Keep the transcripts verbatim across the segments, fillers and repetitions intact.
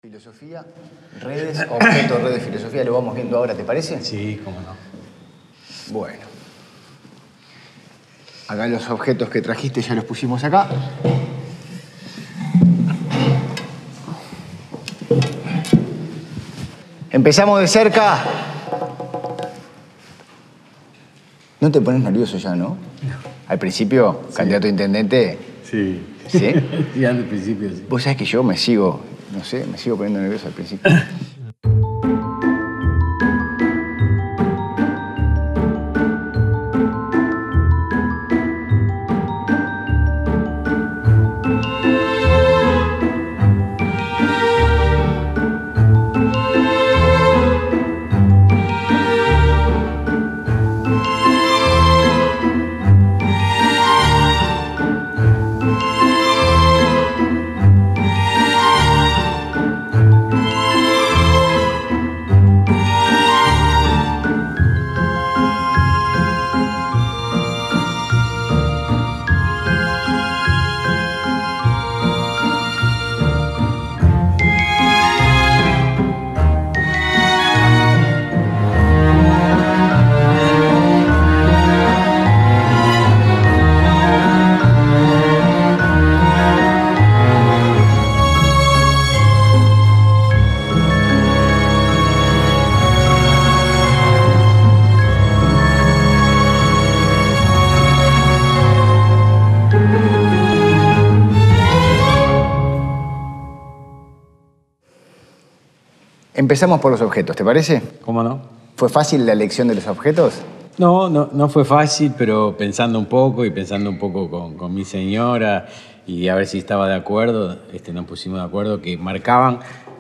Filosofía, redes, objetos, redes, filosofía, lo vamos viendo ahora, ¿te parece? Sí, cómo no. Bueno. Acá los objetos que trajiste ya los pusimos acá. Empezamos de cerca. ¿No te pones nervioso ya, no? No. Al principio, sí. Candidato a intendente... Sí. ¿Sí? Ya al principio, sí. Vos sabés que yo me sigo, no sé, me sigo poniendo nervioso al principio. Empezamos por los objetos, ¿te parece? ¿Cómo no? ¿Fue fácil la elección de los objetos? No, no, no fue fácil, pero pensando un poco y pensando un poco con, con mi señora y a ver si estaba de acuerdo, este, nos pusimos de acuerdo que marcaban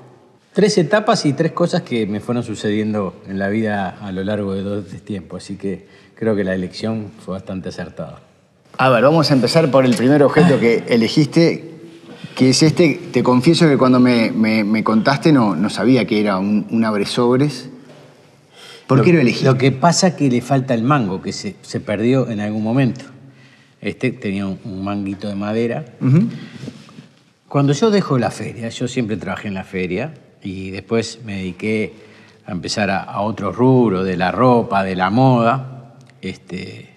tres etapas y tres cosas que me fueron sucediendo en la vida a lo largo de todo este tiempo. Así que creo que la elección fue bastante acertada. A ver, vamos a empezar por el primer objeto que elegiste, que es este. Te confieso que cuando me, me, me contaste no, no sabía que era un, un abresobres. ¿Por lo, qué lo elegiste? Lo que pasa es que le falta el mango, que se, se perdió en algún momento. Este tenía un, un manguito de madera. Uh-huh. Cuando yo dejo la feria, yo siempre trabajé en la feria y después me dediqué a empezar a, a otros rubros, de la ropa, de la moda. Este,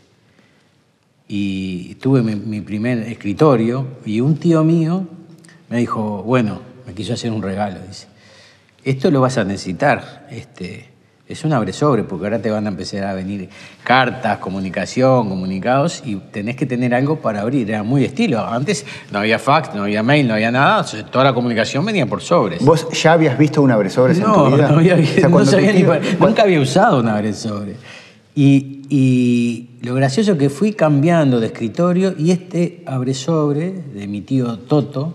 y tuve mi, mi primer escritorio y un tío mío me dijo, bueno, me quiso hacer un regalo, dice, esto lo vas a necesitar, este, es un abresobre, porque ahora te van a empezar a venir cartas, comunicación, comunicados, y tenés que tener algo para abrir, era muy de estilo. Antes no había fax, no había mail, no había nada, toda la comunicación venía por sobres. ¿Vos ya habías visto un abresobres no, en tu vida? No, había, o sea, no sabía tío, ni, nunca había usado un abresobre. Y, y lo gracioso es que fui cambiando de escritorio y este abresobre de mi tío Toto,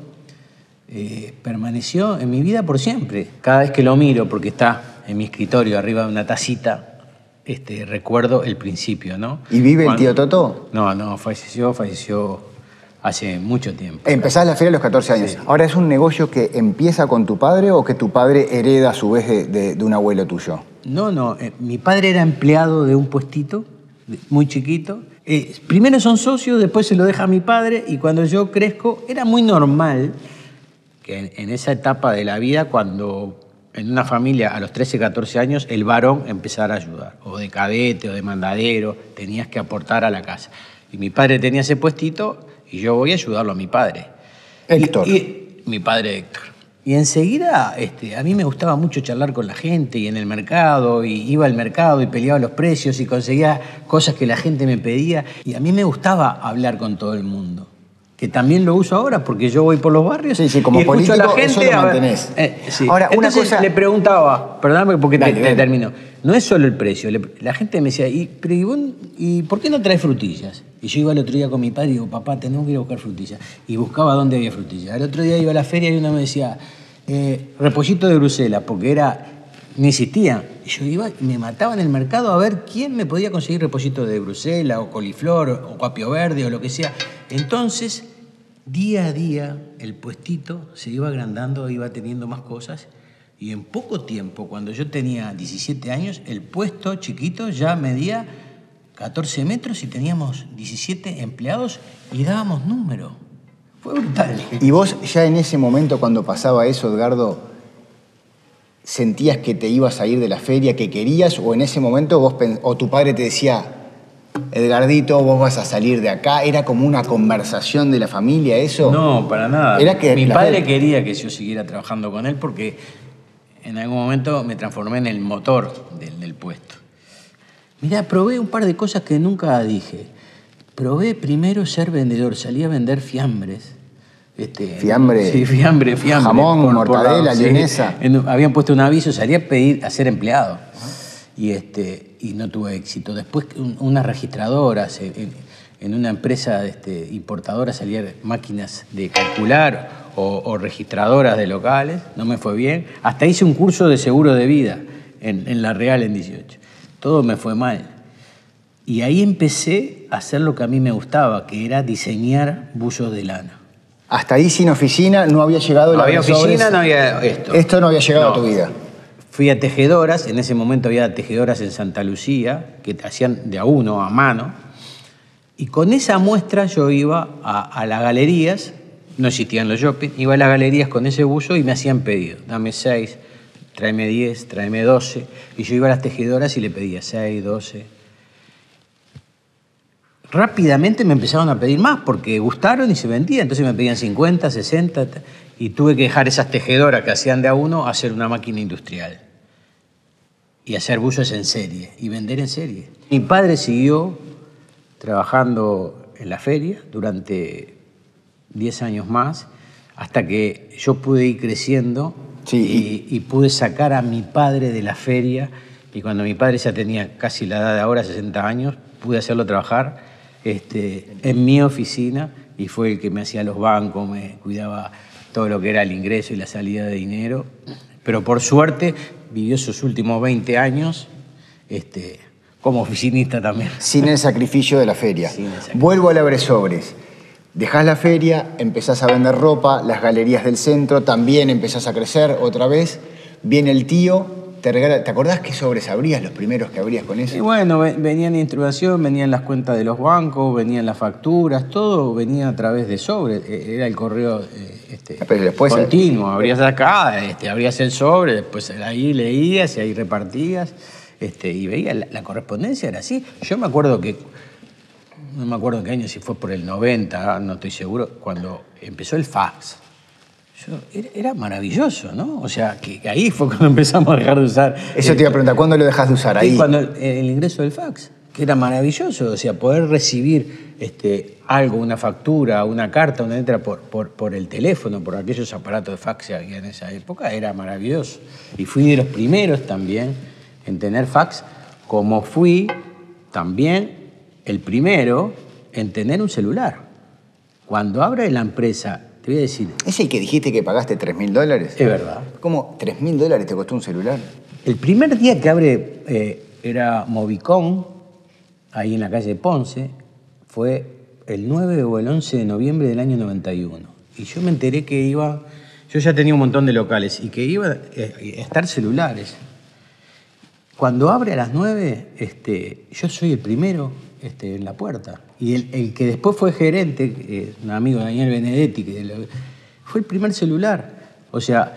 Eh, permaneció en mi vida por siempre. Cada vez que lo miro, porque está en mi escritorio arriba de una tacita, este, recuerdo el principio, ¿no? ¿Y vive Cuando... el tío Toto? No, no, falleció, falleció hace mucho tiempo. Empezás la feria a los catorce años. Sí. ¿Ahora es un negocio que empieza con tu padre o que tu padre hereda a su vez de, de, de un abuelo tuyo? No, no. Eh, mi padre era empleado de un puestito muy chiquito. Eh, primero son socios, después se lo deja a mi padre y cuando yo crezco era muy normal que en, en esa etapa de la vida, cuando en una familia a los trece, catorce años, el varón empezara a ayudar, o de cadete, o de mandadero, tenías que aportar a la casa. Y mi padre tenía ese puestito y yo voy a ayudarlo a mi padre. Héctor. Y, y, mi padre Héctor. Y enseguida este, a mí me gustaba mucho charlar con la gente y en el mercado, y iba al mercado y peleaba los precios y conseguía cosas que la gente me pedía. Y a mí me gustaba hablar con todo el mundo. Que también lo uso ahora porque yo voy por los barrios sí, sí, como y escucho político, a la gente. Eso lo mantenés. Eh, sí. Ahora, una Entonces cosa... le preguntaba, perdóname porque dale, te, dale. te termino, no es solo el precio. Le, la gente me decía, ¿y, pero, ¿y, vos, ¿y por qué no traes frutillas? Y yo iba el otro día con mi padre y digo, papá, tenemos que ir a buscar frutillas. Y buscaba dónde había frutillas. El otro día iba a la feria y uno me decía, eh, repollito de Bruselas, porque era, ni existía. Y yo iba y me mataba en el mercado a ver quién me podía conseguir repollito de Bruselas o coliflor o cuapio verde o lo que sea. Entonces... día a día el puestito se iba agrandando, iba teniendo más cosas y en poco tiempo, cuando yo tenía diecisiete años, el puesto chiquito ya medía catorce metros y teníamos diecisiete empleados y dábamos número. Fue brutal. ¿Y vos ya en ese momento cuando pasaba eso, Edgardo, sentías que te ibas a ir de la feria, que querías, o en ese momento vos o tu padre te decía, Edgardito, vos vas a salir de acá? ¿Era como una conversación de la familia eso? No, para nada. Era que Mi la padre fe... quería que yo siguiera trabajando con él porque en algún momento me transformé en el motor del, del puesto. Mirá, probé un par de cosas que nunca dije. Probé primero ser vendedor, salí a vender fiambres. Este, Fiambre. Sí, fiambre, fiambre. Jamón, por, mortadela, por la, lionesa. Sí, en, habían puesto un aviso, salí a pedir, a ser empleado. Y, este, y no tuve éxito. Después un, unas registradoras, en, en una empresa este, importadora salían máquinas de calcular o, o registradoras de locales, no me fue bien. Hasta hice un curso de seguro de vida en, en La Real en dieciocho. Todo me fue mal. Y ahí empecé a hacer lo que a mí me gustaba, que era diseñar buzos de lana. Hasta ahí sin oficina no había llegado... No la había oficina, sobres... no había esto. Esto no había llegado no. a tu vida. Fui a tejedoras, en ese momento había tejedoras en Santa Lucía, que te hacían de a uno, a mano. Y con esa muestra yo iba a, a las galerías, no existían los shopping, iba a las galerías con ese buzo y me hacían pedido. Dame seis, tráeme diez, tráeme doce. Y yo iba a las tejedoras y le pedía seis, doce. Rápidamente me empezaron a pedir más porque gustaron y se vendía. Entonces me pedían cincuenta, sesenta y tuve que dejar esas tejedoras que hacían de a uno a hacer una máquina industrial y hacer buzos en serie y vender en serie. Mi padre siguió trabajando en la feria durante diez años más hasta que yo pude ir creciendo sí. y, y pude sacar a mi padre de la feria y cuando mi padre ya tenía casi la edad de ahora, sesenta años, pude hacerlo trabajar Este, en mi oficina y fue el que me hacía los bancos, me cuidaba todo lo que era el ingreso y la salida de dinero. Pero por suerte vivió sus últimos veinte años este, como oficinista también. Sin el sacrificio de la feria. Sin el sacrificio. Vuelvo al Abresobres. Dejás la feria, empezás a vender ropa, las galerías del centro, también empezás a crecer otra vez. Viene el tío... ¿Te, regala, ¿Te acordás qué sobres abrías, los primeros que abrías con eso? Y bueno, venían instrucción, venían las cuentas de los bancos, venían las facturas, todo venía a través de sobre. Era el correo este, Pero después, continuo. Abrías acá, este, abrías el sobre, después ahí leías y ahí repartías. Este, y veías, la, la correspondencia era así. Yo me acuerdo que, no me acuerdo en qué año, si fue por el noventa, no estoy seguro, cuando empezó el fax. Yo, era, era maravilloso, ¿no? O sea, que ahí fue cuando empezamos a dejar de usar. Eso te iba a preguntar, ¿cuándo lo dejas de usar? Ahí. Sí, cuando el, el ingreso del fax, que era maravilloso. O sea, poder recibir este, algo, una factura, una carta, una letra por, por, por el teléfono, por aquellos aparatos de fax que había en esa época, era maravilloso. Y fui de los primeros también en tener fax, como fui también el primero en tener un celular. Cuando abre la empresa... Te voy a decir... ¿Es el que dijiste que pagaste tres mil dólares? Es verdad. ¿Cómo tres mil dólares te costó un celular? El primer día que abre eh, era Movicon, ahí en la calle Ponce, fue el nueve o el once de noviembre del año noventa y uno. Y yo me enteré que iba... Yo ya tenía un montón de locales y que iba a estar celulares. Cuando abre a las nueve, este, yo soy el primero este, en la puerta. Y el, el que después fue gerente, eh, un amigo de Daniel Benedetti, que lo, fue el primer celular. O sea,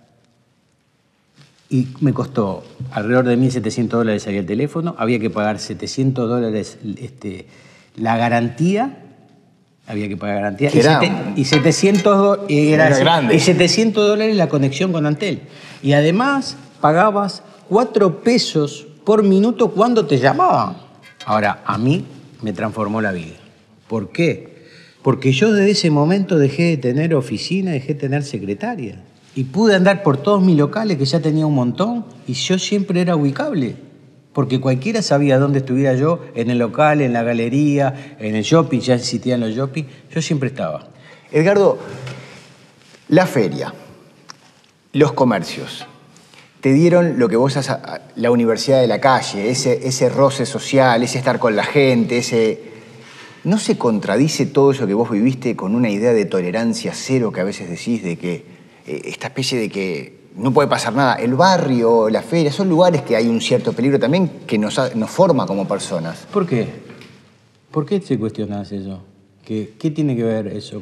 y me costó alrededor de mil setecientos dólares ahí el teléfono, había que pagar setecientos dólares este, la garantía, había que pagar garantía, y, era, sete, y, setecientos, y, era, era grande. y setecientos dólares la conexión con Antel. Y además pagabas cuatro pesos por minuto cuando te llamaban. Ahora, a mí me transformó la vida. ¿Por qué? Porque yo desde ese momento dejé de tener oficina, dejé de tener secretaria. Y pude andar por todos mis locales, que ya tenía un montón, y yo siempre era ubicable. Porque cualquiera sabía dónde estuviera yo, en el local, en la galería, en el shopping, ya existían los shopping, yo siempre estaba. Edgardo, la feria, los comercios, te dieron lo que vos haces, la universidad de la calle, ese, ese roce social, ese estar con la gente, ese... ¿No se contradice todo eso que vos viviste con una idea de tolerancia cero que a veces decís de que eh, esta especie de que no puede pasar nada? El barrio, la feria, son lugares que hay un cierto peligro también que nos, nos forma como personas. ¿Por qué? ¿Por qué te cuestionás eso? ¿Qué, qué tiene que ver eso con...?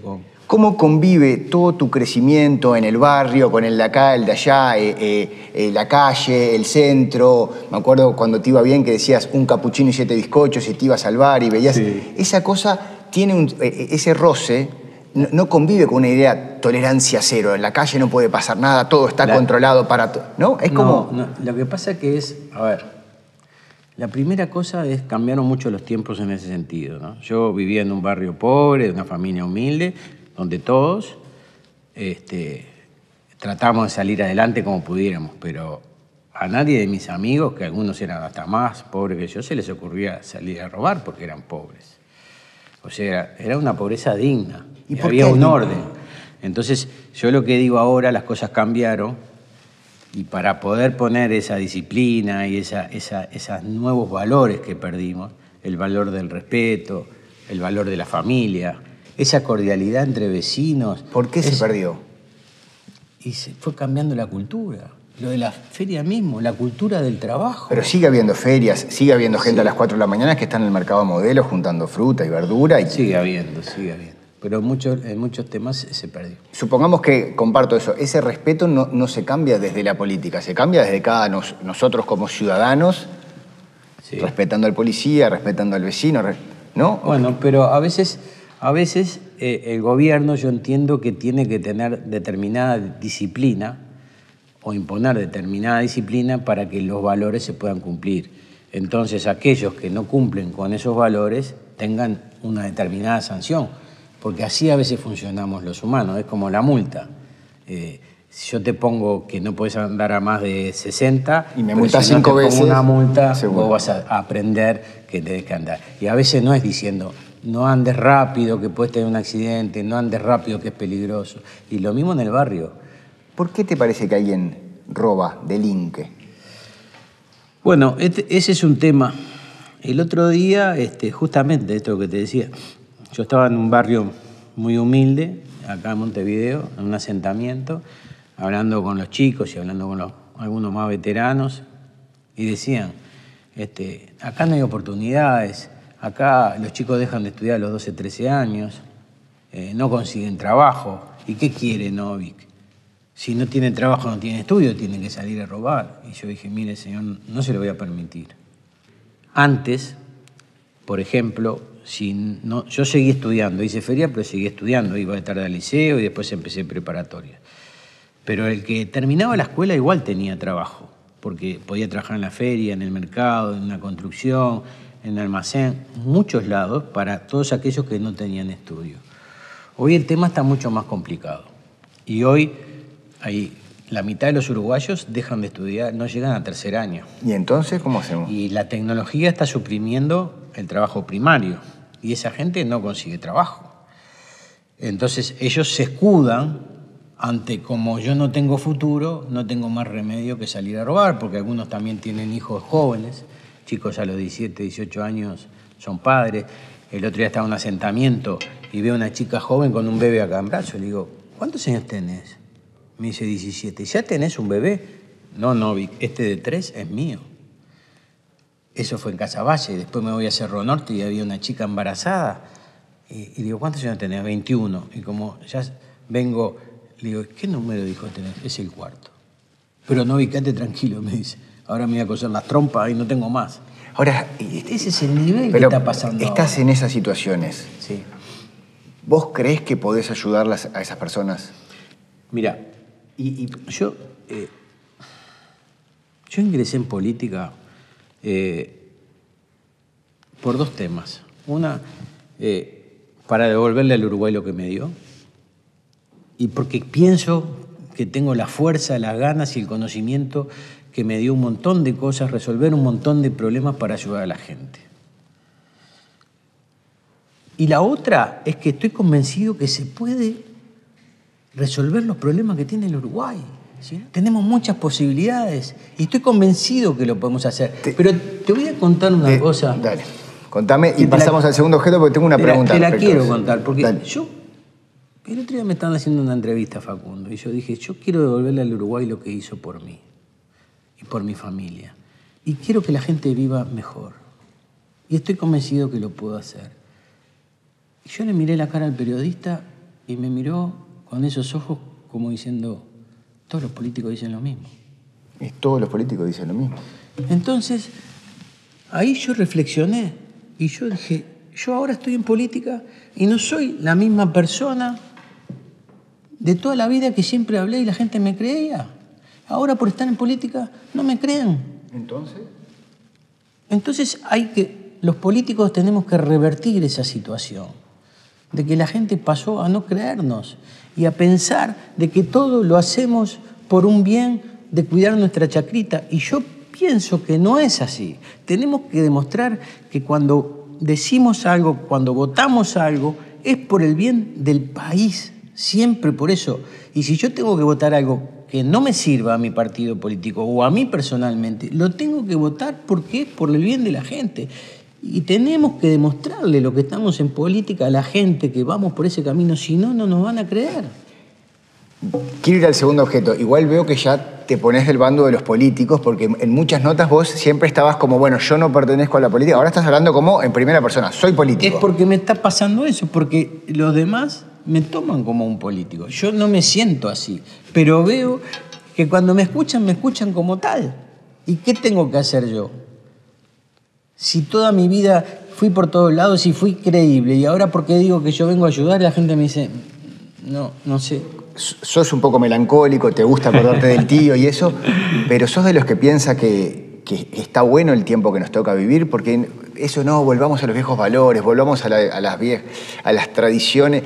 ¿Cómo convive todo tu crecimiento en el barrio, con el de acá, el de allá, eh, eh, eh, la calle, el centro? Me acuerdo cuando te iba bien que decías un capuchino y siete bizcochos y te ibas al bar y veías... Sí. Esa cosa tiene un, eh, ese roce, no, no convive con una idea tolerancia cero. En la calle no puede pasar nada, todo está la... controlado para... ¿No? Es no, como... No, lo que pasa que es... A ver, la primera cosa es cambiaron mucho los tiempos en ese sentido, ¿no? Yo vivía en un barrio pobre, de una familia humilde, donde todos este, tratamos de salir adelante como pudiéramos, pero a nadie de mis amigos, que algunos eran hasta más pobres que yo, se les ocurría salir a robar porque eran pobres. O sea, era una pobreza digna, ¿Y y por había qué un digna? orden. Entonces, yo lo que digo ahora, las cosas cambiaron, y para poder poner esa disciplina y esa, esa, esos nuevos valores que perdimos, el valor del respeto, el valor de la familia, esa cordialidad entre vecinos. ¿Por qué se es, perdió? Y se fue cambiando la cultura. Lo de la feria mismo, la cultura del trabajo. Pero sigue habiendo ferias, sigue habiendo gente Sí. a las cuatro de la mañana que está en el mercado modelo juntando fruta y verdura. Y... Sigue habiendo, sigue habiendo. Pero muchos, en muchos temas se perdió. Supongamos que, comparto eso, ese respeto no, no se cambia desde la política, se cambia desde cada nos, nosotros como ciudadanos, Sí. respetando al policía, respetando al vecino, ¿no? Bueno, pero a veces, a veces eh, el gobierno, yo entiendo que tiene que tener determinada disciplina o imponer determinada disciplina para que los valores se puedan cumplir. Entonces, aquellos que no cumplen con esos valores tengan una determinada sanción, porque así a veces funcionamos los humanos, es como la multa. Eh, si yo te pongo que no puedes andar a más de sesenta, y me pero multas si no cinco te veces, pongo una multa, seguro. vos vas a aprender que tenés que andar. Y a veces no es diciendo, no andes rápido, que puedes tener un accidente, no andes rápido, que es peligroso. Y lo mismo en el barrio. ¿Por qué te parece que alguien roba, delinque? Bueno, este, ese es un tema. El otro día, este, justamente esto que te decía, yo estaba en un barrio muy humilde, acá en Montevideo, en un asentamiento, hablando con los chicos y hablando con los, algunos más veteranos, y decían, este, acá no hay oportunidades, acá los chicos dejan de estudiar a los doce, trece años, eh, no consiguen trabajo. ¿Y qué quiere Novik? Si no tienen trabajo, no tienen estudio, tienen que salir a robar. Y yo dije, mire, señor, no se lo voy a permitir. Antes, por ejemplo, si no, yo seguí estudiando, hice feria, pero seguí estudiando, iba de tarde al liceo y después empecé preparatoria. Pero el que terminaba la escuela igual tenía trabajo, porque podía trabajar en la feria, en el mercado, en una construcción, en un almacén, muchos lados para todos aquellos que no tenían estudio. Hoy el tema está mucho más complicado. Y hoy hay, la mitad de los uruguayos dejan de estudiar, no llegan a tercer año. ¿Y entonces cómo hacemos? Y la tecnología está suprimiendo el trabajo primario y esa gente no consigue trabajo. Entonces ellos se escudan ante como yo no tengo futuro, no tengo más remedio que salir a robar, porque algunos también tienen hijos jóvenes, chicos a los diecisiete, dieciocho años son padres. El otro día estaba en un asentamiento y veo a una chica joven con un bebé acá en brazos. Le digo, ¿cuántos años tenés? Me dice diecisiete. ¿Ya tenés un bebé? No, no, Vic, este de tres es mío. Eso fue en Casaballe. Después me voy a Cerro Norte y había una chica embarazada. Y, y digo, ¿cuántos años tenés? veintiuno. Y como ya vengo, le digo, ¿qué número dijo tenés? Es el cuarto. Pero no, Vic, quédate tranquilo, me dice. Ahora me voy a coser las trompas y no tengo más. Ahora, ese es el nivel pero que está pasando estás ahora. en esas situaciones. Sí. ¿Vos creés que podés ayudarlas a esas personas? Mira, y, y yo, eh, yo ingresé en política eh, por dos temas. Una, eh, para devolverle al Uruguay lo que me dio, y porque pienso que tengo la fuerza, las ganas y el conocimiento que me dio un montón de cosas, resolver un montón de problemas para ayudar a la gente. Y la otra es que estoy convencido que se puede resolver los problemas que tiene el Uruguay. ¿Sí? Tenemos muchas posibilidades y estoy convencido que lo podemos hacer. Te, Pero te voy a contar una te, cosa. Dale, contame y pasamos la, al segundo objeto porque tengo una te pregunta. La, te la quiero contar porque dale. yo, el otro día me estaban haciendo una entrevista, Facundo, y yo dije, yo quiero devolverle al Uruguay lo que hizo por mí y por mi familia. Y quiero que la gente viva mejor. Y estoy convencido que lo puedo hacer. Y yo le miré la cara al periodista y me miró con esos ojos como diciendo, todos los políticos dicen lo mismo. Y todos los políticos dicen lo mismo. Entonces, ahí yo reflexioné y yo dije, yo ahora estoy en política y no soy la misma persona de toda la vida que siempre hablé y la gente me creía. Ahora por estar en política no me creen. ¿Entonces? Entonces hay que, los políticos tenemos que revertir esa situación, de que la gente pasó a no creernos y a pensar de que todo lo hacemos por un bien de cuidar nuestra chacrita. Y yo pienso que no es así. Tenemos que demostrar que cuando decimos algo, cuando votamos algo, es por el bien del país, siempre por eso. Y si yo tengo que votar algo que no me sirva a mi partido político o a mí personalmente, lo tengo que votar porque es por el bien de la gente. Y tenemos que demostrarle lo que estamos en política a la gente, que vamos por ese camino, si no, no nos van a creer. Quiero ir al segundo objeto. Igual veo que ya te pones del bando de los políticos, porque en muchas notas vos siempre estabas como, bueno, yo no pertenezco a la política. Ahora estás hablando como en primera persona, soy político. Es porque me está pasando eso, porque los demás me toman como un político. Yo no me siento así, pero veo que cuando me escuchan, me escuchan como tal. ¿Y qué tengo que hacer yo? Si toda mi vida fui por todos lados y fui creíble, y ahora porque digo que yo vengo a ayudar, la gente me dice, no, no sé. Sos un poco melancólico, te gusta acordarte del tío y eso, pero sos de los que piensa que, que está bueno el tiempo que nos toca vivir, porque eso no, volvamos a los viejos valores, volvamos a, la, a, las, viejas, a las tradiciones.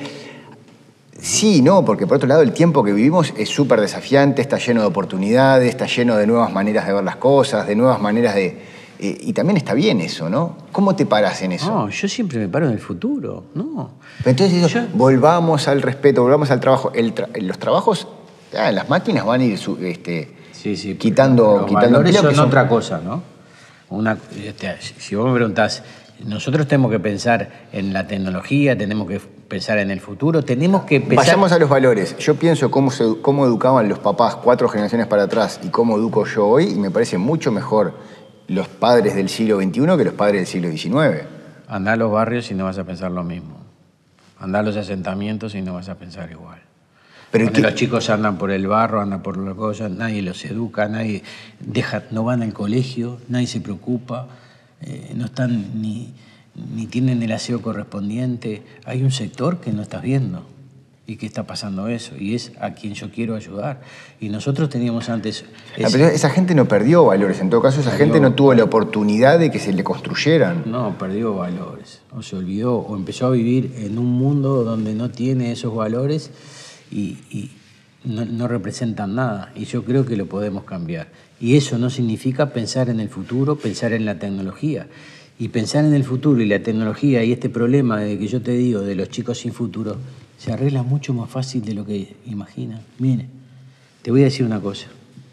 Sí, no, porque por otro lado el tiempo que vivimos es súper desafiante, está lleno de oportunidades, está lleno de nuevas maneras de ver las cosas, de nuevas maneras de... Eh, y también está bien eso, ¿no? ¿Cómo te paras en eso? No, yo siempre me paro en el futuro, no. Pero entonces eso, yo... volvamos al respeto, volvamos al trabajo. El tra los trabajos, ah, las máquinas van a ir su, este, sí, sí, quitando, los quitando valores empleo, son, son otra cosa, ¿no? Una, este, si vos me preguntás, nosotros tenemos que pensar en la tecnología, tenemos que pensar en el futuro, tenemos que pensar... Vayamos a los valores. Yo pienso cómo, se, cómo educaban los papás cuatro generaciones para atrás y cómo educo yo hoy, y me parece mucho mejor los padres del siglo veintiuno que los padres del siglo diecinueve. Andá a los barrios y no vas a pensar lo mismo. Andá a los asentamientos y no vas a pensar igual. Pero Donde los chicos andan por el barro, andan por las cosas, nadie los educa, nadie deja, no van al colegio, nadie se preocupa, eh, no están ni, ni tienen el aseo correspondiente. Hay un sector que no estás viendo y que está pasando eso, y es a quien yo quiero ayudar. Y nosotros teníamos antes... Ese... Pero esa gente no perdió valores, en todo caso esa perdió, gente no tuvo la oportunidad de que se le construyeran. No, perdió valores, o se olvidó, o empezó a vivir en un mundo donde no tiene esos valores y, y no, no representan nada, y yo creo que lo podemos cambiar. Y eso no significa pensar en el futuro, pensar en la tecnología. Y pensar en el futuro y la tecnología y este problema de que yo te digo de los chicos sin futuro se arregla mucho más fácil de lo que imaginan. Mire, te voy a decir una cosa.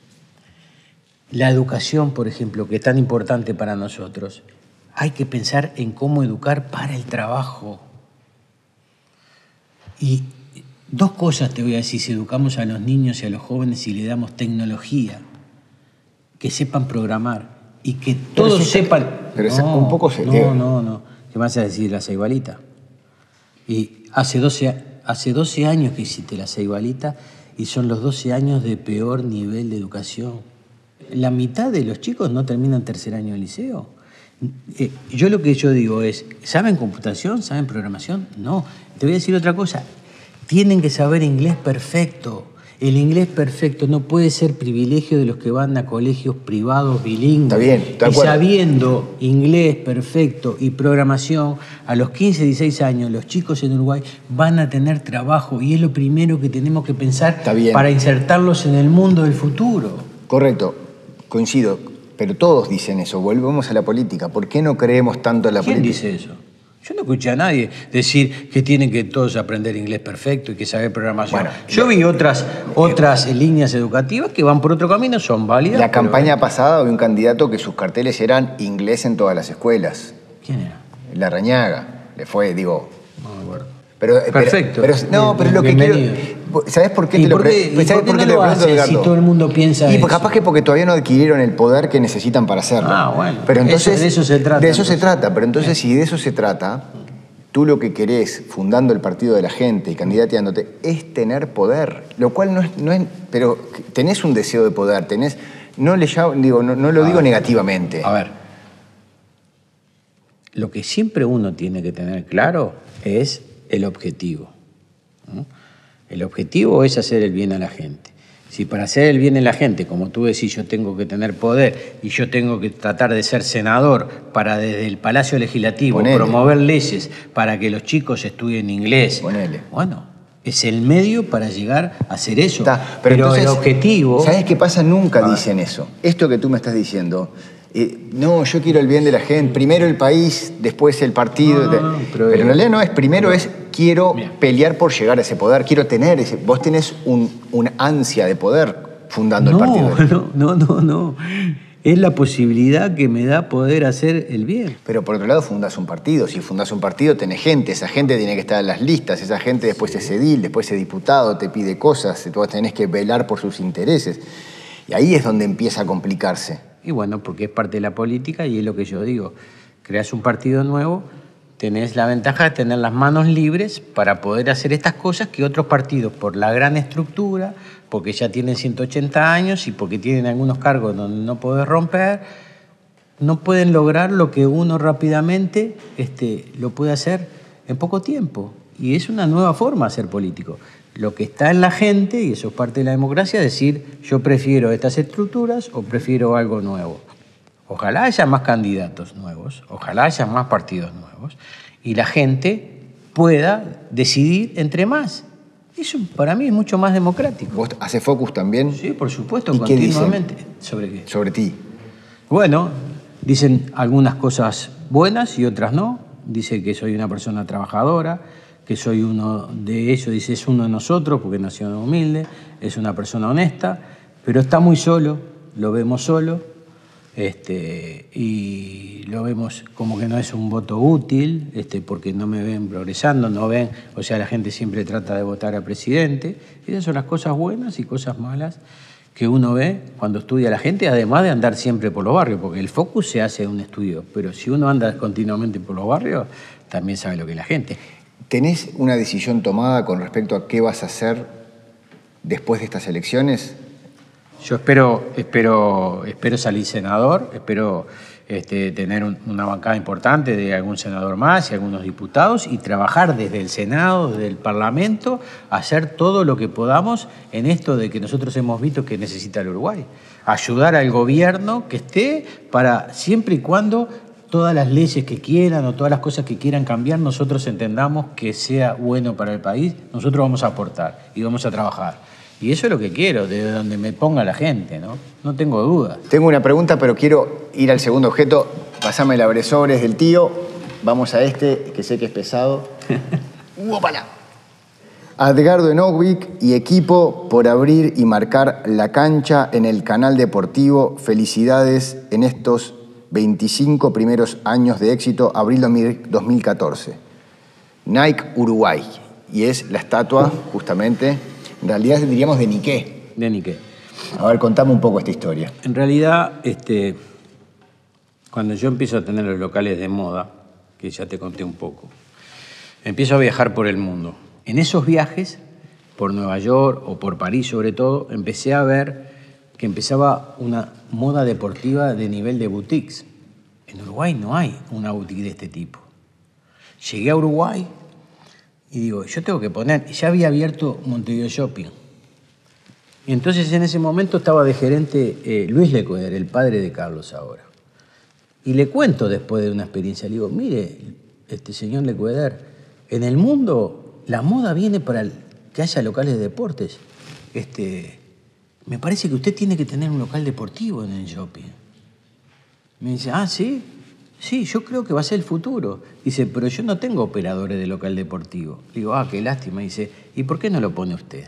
La educación, por ejemplo, que es tan importante para nosotros, hay que pensar en cómo educar para el trabajo. Y dos cosas te voy a decir, si educamos a los niños y a los jóvenes y le damos tecnología, que sepan programar y que todos pero si sepan... Pero no, un poco se... No, no, no. ¿Qué me vas a decir? La ceibalita. Y hace doce, hace doce años que hiciste la ceibalita y son los doce años de peor nivel de educación. La mitad de los chicos no terminan tercer año de liceo. Eh, yo lo que yo digo es, ¿saben computación? ¿Saben programación? No. Te voy a decir otra cosa. Tienen que saber inglés perfecto. El inglés perfecto no puede ser privilegio de los que van a colegios privados bilingües. Está bien, está de y sabiendo inglés perfecto y programación, a los quince, dieciséis años, los chicos en Uruguay van a tener trabajo y es lo primero que tenemos que pensar para insertarlos en el mundo del futuro. Correcto, coincido, pero todos dicen eso. Volvemos a la política. ¿Por qué no creemos tanto en la ¿Quién política? ¿Quién dice eso? Yo no escuché a nadie decir que tienen que todos aprender inglés perfecto y que saber programación. Bueno, yo vi otras, otras eh, líneas educativas que van por otro camino, son válidas. La pero... campaña pasada había un candidato que sus carteles eran inglés en todas las escuelas. ¿Quién era? Larrañaga. Le fue, digo... No me acuerdo. Pero, Perfecto. Pero, pero, no, pero lo que Bienvenido. quiero... ¿Sabes por qué te ¿Y lo por qué, pregunto? ¿y por qué no lo hace si todo el mundo piensa Y eso? capaz que porque todavía no adquirieron el poder que necesitan para hacerlo. Ah, bueno. Pero entonces, eso, de eso se trata. De eso entonces. se trata. Pero entonces, si de eso se trata... tú lo que querés, fundando el Partido de la Gente y candidateándote, es tener poder, lo cual no es... No es pero tenés un deseo de poder, tenés... No, le llamo, digo, no, no lo digo ver, negativamente. A ver, lo que siempre uno tiene que tener claro es el objetivo, ¿no? El objetivo es hacer el bien a la gente. Si para hacer el bien a la gente, como tú decís, yo tengo que tener poder y yo tengo que tratar de ser senador para desde el Palacio Legislativo Ponele. promover leyes para que los chicos estudien inglés, Ponele. bueno, es el medio para llegar a hacer eso. Está, pero pero entonces, el objetivo... ¿sabes qué pasa? Nunca dicen eso. Esto que tú me estás diciendo... Eh, no, yo quiero el bien de la gente. Primero el país, después el partido. No, no, no, pero, pero en realidad no es. Primero no. es quiero Bien. pelear por llegar a ese poder. Quiero tener ese... Vos tenés un, un ansia de poder fundando no, el partido. De no, no, no, no. Es la posibilidad que me da poder hacer el bien. Pero por otro lado fundás un partido. Si fundás un partido tenés gente. Esa gente tiene que estar en las listas. Esa gente después es edil, después es diputado, te pide cosas. Tú tenés que velar por sus intereses. Y ahí es donde empieza a complicarse. Y bueno, porque es parte de la política y es lo que yo digo. Creas un partido nuevo, tenés la ventaja de tener las manos libres para poder hacer estas cosas que otros partidos, por la gran estructura, porque ya tienen ciento ochenta años y porque tienen algunos cargos donde no podés romper, no pueden lograr lo que uno rápidamente este, lo puede hacer en poco tiempo. Y es una nueva forma de ser político. Lo que está en la gente, y eso es parte de la democracia, es decir, yo prefiero estas estructuras o prefiero algo nuevo. Ojalá haya más candidatos nuevos, ojalá haya más partidos nuevos, y la gente pueda decidir entre más. Eso para mí es mucho más democrático. ¿Vos haces focus también? Sí, por supuesto, ¿Y continuamente. qué dicen? ¿Sobre qué? Sobre ti. Bueno, dicen algunas cosas buenas y otras no. Dice que soy una persona trabajadora, que soy uno de ellos, dice, es uno de nosotros porque nació humilde, es una persona honesta, pero está muy solo, lo vemos solo, este, y lo vemos como que no es un voto útil, este, porque no me ven progresando, no ven, o sea, la gente siempre trata de votar al presidente. Esas son las cosas buenas y cosas malas que uno ve cuando estudia a la gente, además de andar siempre por los barrios, porque el focus se hace en un estudio, pero si uno anda continuamente por los barrios, también sabe lo que es la gente. ¿Tenés una decisión tomada con respecto a qué vas a hacer después de estas elecciones? Yo espero, espero, espero salir senador, espero este, tener un, una bancada importante de algún senador más y algunos diputados y trabajar desde el Senado, desde el Parlamento, hacer todo lo que podamos en esto de que nosotros hemos visto que necesita el Uruguay. Ayudar al gobierno que esté para siempre y cuando todas las leyes que quieran o todas las cosas que quieran cambiar, nosotros entendamos que sea bueno para el país, nosotros vamos a aportar y vamos a trabajar. Y eso es lo que quiero, de donde me ponga la gente, ¿no? No tengo dudas. Tengo una pregunta, pero quiero ir al segundo objeto. Pasame el abresores del tío. Vamos a este, que sé que es pesado. ¡Uopala! Edgardo Enovic y equipo por abrir y marcar la cancha en el canal deportivo. Felicidades en estos veinticinco primeros años de éxito, abril dos mil catorce. Nike Uruguay. Y es la estatua, justamente, en realidad diríamos de Nike. De Nike. A ver, contame un poco esta historia. En realidad, este, cuando yo empiezo a tener los locales de moda, que ya te conté un poco, empiezo a viajar por el mundo. En esos viajes, por Nueva York o por París sobre todo, empecé a ver que empezaba una moda deportiva de nivel de boutiques. En Uruguay no hay una boutique de este tipo. Llegué a Uruguay y digo, yo tengo que poner... Ya había abierto Montevideo Shopping. Y entonces en ese momento estaba de gerente eh, Luis Lecueder, el padre de Carlos ahora. Y le cuento después de una experiencia, le digo, mire, este señor Lecueder, en el mundo la moda viene para el, que haya locales de deportes. Este... Me parece que usted tiene que tener un local deportivo en el shopping. Me dice, ah, ¿sí? Sí, yo creo que va a ser el futuro. Dice, pero yo no tengo operadores de local deportivo. Digo, ah, qué lástima. Dice, ¿y por qué no lo pone usted?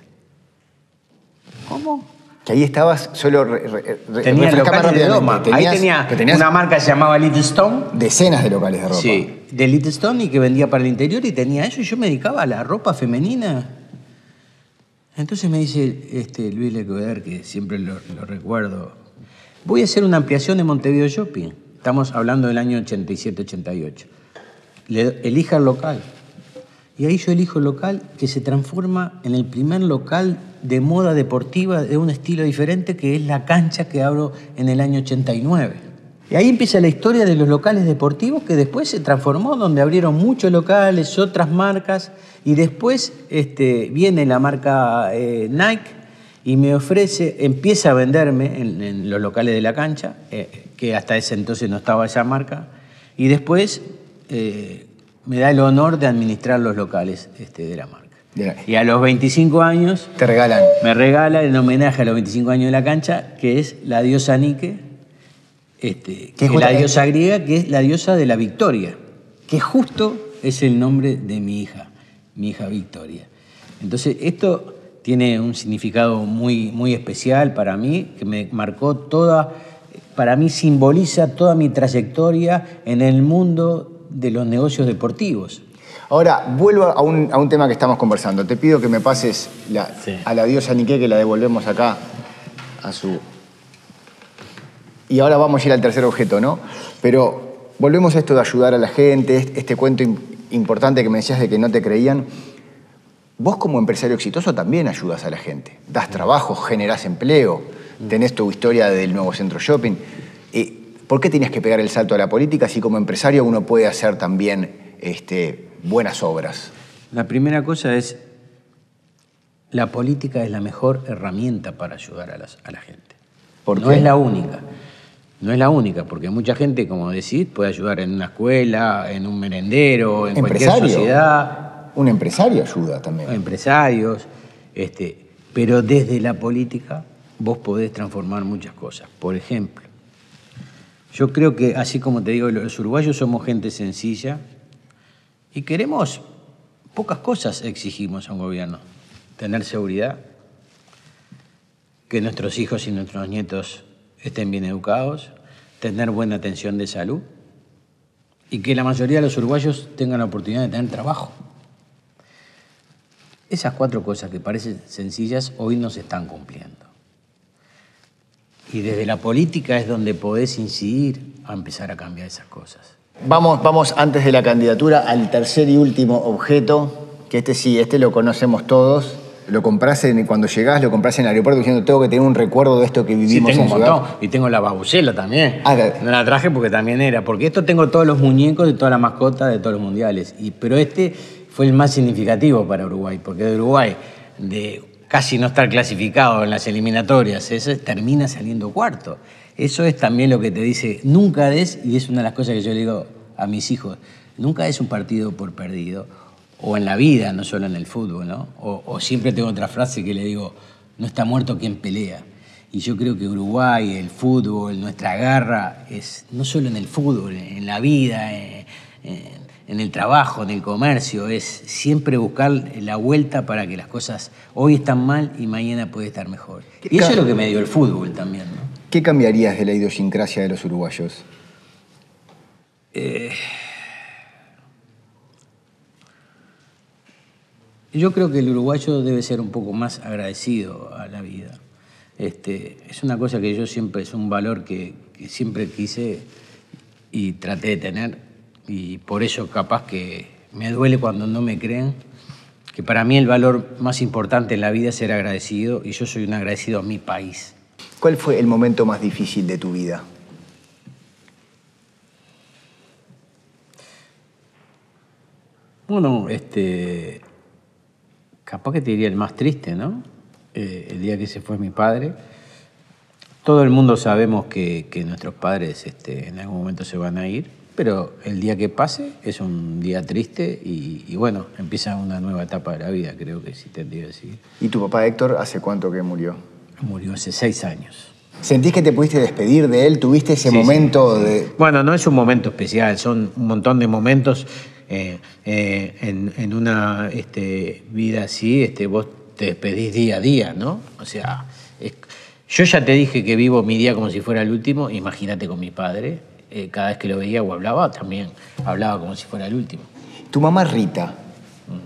¿Cómo? Que ahí estabas solo... Re, re, re, tenía locales de Doma. Ahí tenía una marca que se llamaba Little Stone. Decenas de locales de ropa. Sí, de Little Stone y que vendía para el interior y tenía eso. Y yo me dedicaba a la ropa femenina. Entonces me dice este, Luis Lecueder, que siempre lo, lo recuerdo, voy a hacer una ampliación de Montevideo Shopping. Estamos hablando del año ochenta y siete ochenta y ocho. le, elija el local. Y ahí yo elijo el local que se transforma en el primer local de moda deportiva de un estilo diferente, que es la cancha que abro en el año ochenta y nueve. Y ahí empieza la historia de los locales deportivos, que después se transformó, donde abrieron muchos locales, otras marcas, y después este, viene la marca eh, Nike y me ofrece, empieza a venderme en, en los locales de la cancha, eh, que hasta ese entonces no estaba esa marca, y después eh, me da el honor de administrar los locales este, de la marca. Yeah. Y a los veinticinco años... Te regalan. Me regala en homenaje a los veinticinco años de la cancha, que es la diosa Nike, este, que es la diosa griega, que es la diosa de la victoria, que justo es el nombre de mi hija, mi hija Victoria. Entonces, esto tiene un significado muy, muy especial para mí, que me marcó toda, para mí simboliza toda mi trayectoria en el mundo de los negocios deportivos. Ahora, vuelvo a un, a un tema que estamos conversando. Te pido que me pases la, sí. a la diosa Nike, que la devolvemos acá a su... Y ahora vamos a ir al tercer objeto, ¿no? Pero volvemos a esto de ayudar a la gente, este, este cuento importante que me decías de que no te creían. Vos como empresario exitoso también ayudas a la gente. Das trabajo, generás empleo, tenés tu historia del nuevo centro shopping. Eh, ¿Por qué tenías que pegar el salto a la política si como empresario uno puede hacer también este, buenas obras? La primera cosa es, la política es la mejor herramienta para ayudar a, las, a la gente. ¿Por qué? No es la única. No es la única, porque mucha gente, como decís, puede ayudar en una escuela, en un merendero, en cualquier sociedad. Un empresario ayuda también. Empresarios, este, pero desde la política vos podés transformar muchas cosas. Por ejemplo, yo creo que, así como te digo, los uruguayos somos gente sencilla y queremos, pocas cosas exigimos a un gobierno. Tener seguridad, que nuestros hijos y nuestros nietos estén bien educados, tener buena atención de salud y que la mayoría de los uruguayos tengan la oportunidad de tener trabajo. Esas cuatro cosas que parecen sencillas hoy no se están cumpliendo. Y desde la política es donde podés incidir a empezar a cambiar esas cosas. Vamos, vamos antes de la candidatura al tercer y último objeto, que este sí, este lo conocemos todos. Lo compras en, cuando llegás, lo compras en el aeropuerto diciendo tengo que tener un recuerdo de esto que vivimos sí, tengo en un Ciudad. montón. Y tengo la babucela también. Ah, que... No la traje porque también era. Porque esto tengo todos los muñecos de todas las mascotas de todos los mundiales. Y, pero este fue el más significativo para Uruguay. Porque de Uruguay, de casi no estar clasificado en las eliminatorias, eso termina saliendo cuarto. Eso es también lo que te dice, nunca des, y es una de las cosas que yo le digo a mis hijos, nunca des un partido por perdido. O en la vida, no solo en el fútbol, ¿no? O, o siempre tengo otra frase que le digo, no está muerto quien pelea. Y yo creo que Uruguay, el fútbol, nuestra garra, es no solo en el fútbol, en la vida, en, en el trabajo, en el comercio, es siempre buscar la vuelta para que las cosas hoy están mal y mañana puede estar mejor. Y eso es lo que me dio el fútbol también, ¿no? ¿Qué cambiarías de la idiosincrasia de los uruguayos? Eh... Yo creo que el uruguayo debe ser un poco más agradecido a la vida. Este, es una cosa que yo siempre, es un valor que, que siempre quise y traté de tener. Y por eso capaz que me duele cuando no me creen, que para mí el valor más importante en la vida es ser agradecido, y yo soy un agradecido a mi país. ¿Cuál fue el momento más difícil de tu vida? Bueno, este... capaz que te diría el más triste, ¿no? Eh, el día que se fue mi padre. Todo el mundo sabemos que, que nuestros padres este, en algún momento se van a ir, pero el día que pase es un día triste y, y bueno, empieza una nueva etapa de la vida, creo que sí tendría que decir. ¿Y tu papá Héctor hace cuánto que murió? Murió hace seis años. ¿Sentís que te pudiste despedir de él? ¿Tuviste ese sí, momento sí. de...? Bueno, no es un momento especial, son un montón de momentos. Eh, eh, en, en una este, vida así, este, vos te despedís día a día, ¿no? O sea, es, yo ya te dije que vivo mi día como si fuera el último, imagínate con mi padre, eh, cada vez que lo veía o hablaba, también hablaba como si fuera el último. Tu mamá Rita,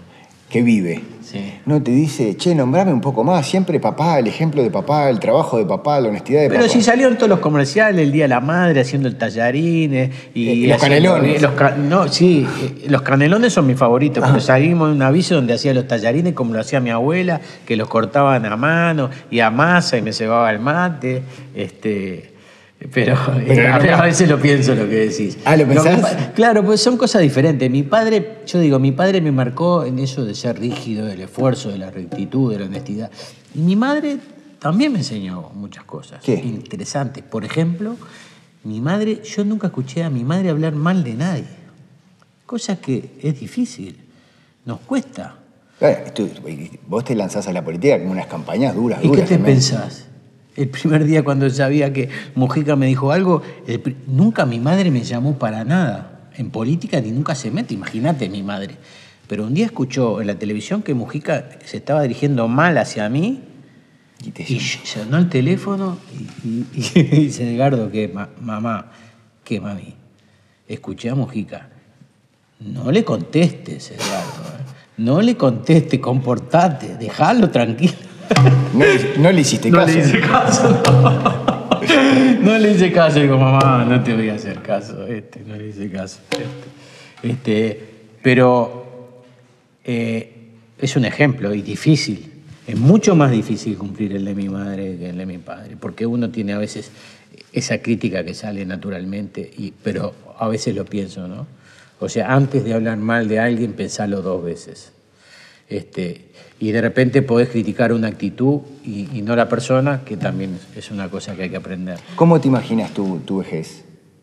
que vive, Sí. no te dice, che, nombrame un poco más, siempre papá, el ejemplo de papá, el trabajo de papá, la honestidad de Pero papá? si salieron todos los comerciales, el Día de la Madre, haciendo el tallarines y... Eh, y los haciendo- canelones. Los ca- no, sí, eh, los canelones son mis favoritos, Ajá. pero salimos en un aviso donde hacía los tallarines como lo hacía mi abuela, que los cortaban a mano y a masa y me cebaba el mate, este... Pero, Pero eh, no- a veces lo pienso lo que decís. Ah, ¿lo que pensás? pa- claro, pues son cosas diferentes. Mi padre, yo digo, mi padre me marcó en eso de ser rígido, del esfuerzo, de la rectitud, de la honestidad. Y mi madre también me enseñó muchas cosas ¿Qué? interesantes. Por ejemplo, mi madre, yo nunca escuché a mi madre hablar mal de nadie. Cosa que es difícil, nos cuesta. Bueno, tú- vos te lanzás a la política con unas campañas duras, ¿Y qué duras. te también. pensás? El primer día cuando sabía que Mujica me dijo algo, el pri- nunca mi madre me llamó para nada. En política ni nunca se mete, imagínate mi madre. Pero un día escuchó en la televisión que Mujica se estaba dirigiendo mal hacia mí Y te y sonó el teléfono y, y- y dice, Edgardo, ¿qué, ma- mamá? ¿Qué, mami? Escuché a Mujica. No le contestes, Edgardo. ¿eh? No le contestes, comportate, déjalo tranquilo. no, le- no le hiciste No caso. le hice caso, no. No le hice caso. Digo, mamá, no te voy a hacer caso. Este, no le hice caso. Este, este, pero eh, es un ejemplo y difícil. Es mucho más difícil cumplir el de mi madre que el de mi padre. Porque uno tiene a veces esa crítica que sale naturalmente, y, pero a veces lo pienso, ¿no? O sea, antes de hablar mal de alguien, pensalo dos veces. Este, y de repente podés criticar una actitud y, y no la persona, que también es una cosa que hay que aprender. ¿Cómo te imaginas tu, tu vejez?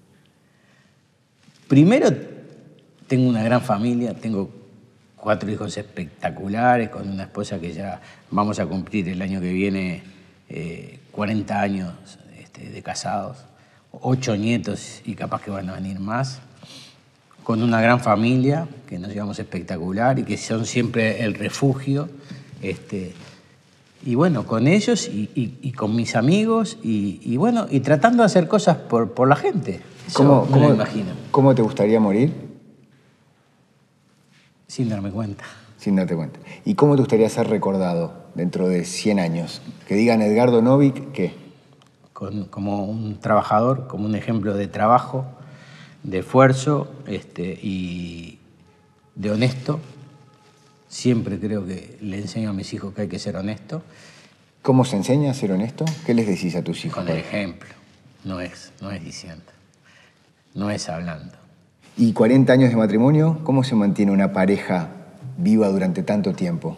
Primero, tengo una gran familia, tengo cuatro hijos espectaculares, con una esposa que ya vamos a cumplir el año que viene eh, cuarenta años este, de casados, ocho nietos y capaz que van a venir más, con una gran familia que nos llevamos espectacular y que son siempre el refugio. Este, y bueno, con ellos y, y, y con mis amigos y, y bueno, y tratando de hacer cosas por, por la gente. Eso ¿Cómo, no cómo, lo imagino, ¿Cómo te gustaría morir? sin darme cuenta. Sin darte cuenta. ¿Y cómo te gustaría ser recordado dentro de cien años? Que digan Edgardo Novik, ¿qué? Con, como un trabajador, como un ejemplo de trabajo, de esfuerzo este, y de honesto. Siempre creo que le enseño a mis hijos que hay que ser honesto. ¿Cómo se enseña a ser honesto? ¿Qué les decís a tus hijos? Con el ejemplo. No es, no es diciendo. No es hablando. ¿Y cuarenta años de matrimonio? ¿Cómo se mantiene una pareja viva durante tanto tiempo?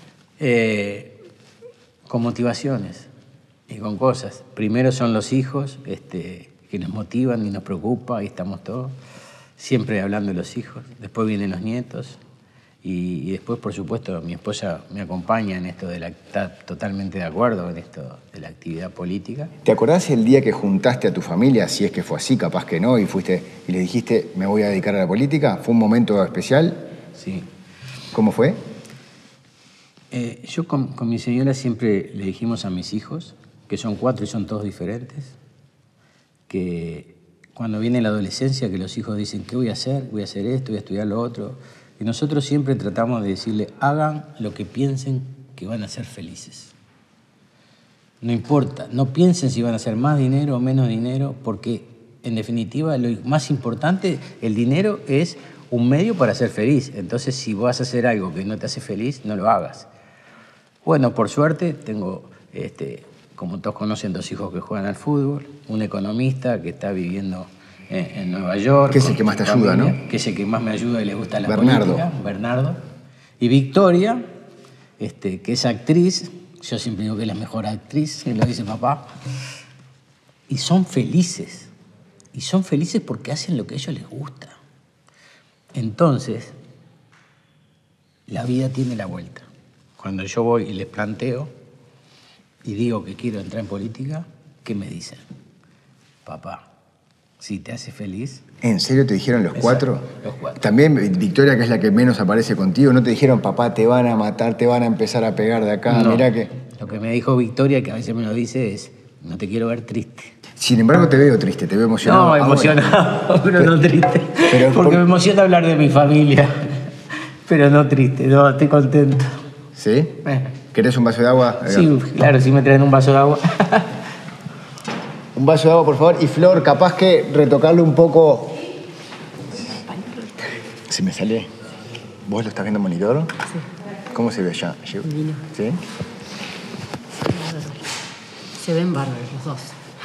Eh, con motivaciones y con cosas. Primero son los hijos este, que nos motivan y nos preocupa, y estamos todos siempre hablando de los hijos. Después vienen los nietos y, y después, por supuesto, mi esposa me acompaña en esto de la... Está totalmente de acuerdo en esto de la actividad política. ¿Te acordás el día que juntaste a tu familia, si es que fue así, capaz que no, y fuiste y le dijiste, me voy a dedicar a la política? ¿Fue un momento especial? Sí. ¿Cómo fue? Eh, yo con, con mi señora siempre le dijimos a mis hijos, que son cuatro y son todos diferentes, que cuando viene la adolescencia, que los hijos dicen, ¿qué voy a hacer? Voy a hacer esto, voy a estudiar lo otro. Y nosotros siempre tratamos de decirle, hagan lo que piensen que van a ser felices. No importa, no piensen si van a hacer más dinero o menos dinero, porque en definitiva lo más importante, el dinero es un medio para ser feliz. Entonces, si vas a hacer algo que no te hace feliz, no lo hagas. Bueno, por suerte, tengo, este, como todos conocen, dos hijos que juegan al fútbol, un economista que está viviendo en, en Nueva York. Que es el que más te ayuda, ¿no? Que es el que más me ayuda y le gusta la Bernardo. política. Bernardo. Y Victoria, este, que es actriz. Yo siempre digo que es la mejor actriz, y lo dice papá. Y son felices. Y son felices porque hacen lo que a ellos les gusta. Entonces, la vida tiene la vuelta. Cuando yo voy y les planteo y digo que quiero entrar en política, ¿qué me dicen? Papá, si te hace feliz... ¿En serio te dijeron los Exacto, cuatro? los cuatro. También Victoria, que es la que menos aparece contigo, ¿no te dijeron, papá, te van a matar, te van a empezar a pegar de acá? No. Mirá que... Lo que me dijo Victoria, que a veces me lo dice, es, no te quiero ver triste. Sin embargo, te veo triste, te veo emocionado. No, ahora. emocionado, pero no triste. pero porque por- me emociona hablar de mi familia. Pero no triste, no, estoy contento. ¿Sí? Eh. ¿Querés un vaso de agua? Sí, claro, si me traen un vaso de agua. Un vaso de agua, por favor. Y Flor, capaz que retocarle un poco... Si me sale... ¿Vos lo estás viendo en monitor? Sí. ¿Cómo se ve allá? Divino. ¿Sí? Se ven bárbaros los dos.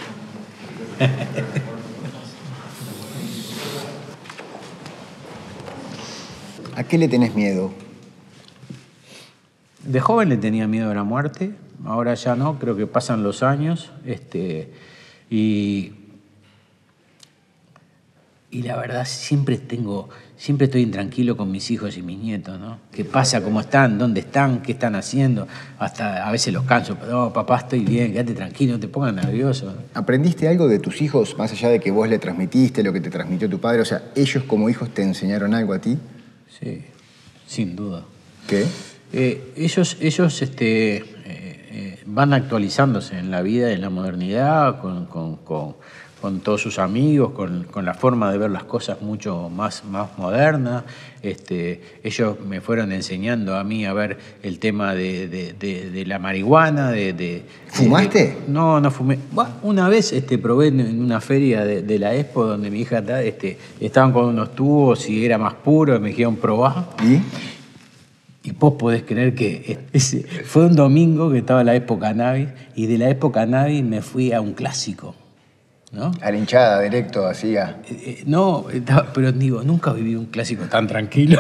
¿A qué le tenés miedo? De joven le tenía miedo a la muerte, ahora ya no, creo que pasan los años. Este, y, y la verdad siempre tengo, siempre estoy intranquilo con mis hijos y mis nietos, ¿no? ¿Qué pasa? ¿Cómo están? ¿Dónde están? ¿Qué están haciendo? Hasta a veces los canso, pero oh, papá, estoy bien, quédate tranquilo, no te pongas nervioso. ¿Aprendiste algo de tus hijos, más allá de que vos le transmitiste lo que te transmitió tu padre? O sea, ¿ellos como hijos te enseñaron algo a ti? Sí, sin duda. ¿Qué? Eh, ellos ellos este, eh, eh, van actualizándose en la vida, en la modernidad, con, con, con, con todos sus amigos, con, con la forma de ver las cosas mucho más, más moderna. Este, ellos me fueron enseñando a mí a ver el tema de, de, de, de la marihuana. De, de, ¿Fumaste? De, no, no fumé. Bah, una vez este, probé en una feria de, de la Expo donde mi hija este, estaban con unos tubos y era más puro, y me dijeron probá. ¿Y? Y vos podés creer que ese, fue un domingo que estaba la época cannabis y de la época cannabis me fui a un clásico, ¿no? A la hinchada, directo, así a... Eh, eh, no, estaba, pero digo, nunca viví un clásico tan tranquilo.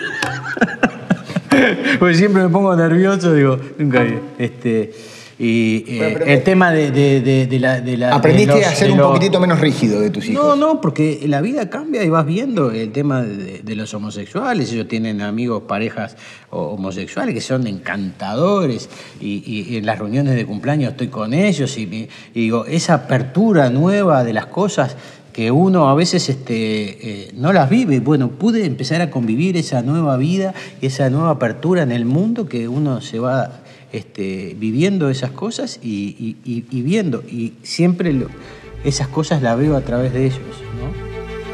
Porque siempre me pongo nervioso, digo, nunca vi. Este, y eh, bueno, pero, el tema de, de, de, de la... De la ¿Aprendiste de los, a ser de un los, poquitito menos rígido de tus hijos? No, no, porque la vida cambia y vas viendo el tema de, de los homosexuales. Ellos tienen amigos, parejas homosexuales que son encantadores y, y, y en las reuniones de cumpleaños estoy con ellos y, y digo, esa apertura nueva de las cosas que uno a veces este, eh, no las vive. Bueno, pude empezar a convivir esa nueva vida, esa nueva apertura en el mundo que uno se va... Este, viviendo esas cosas y, y, y, y viendo, y siempre lo, esas cosas las veo a través de ellos, ¿no?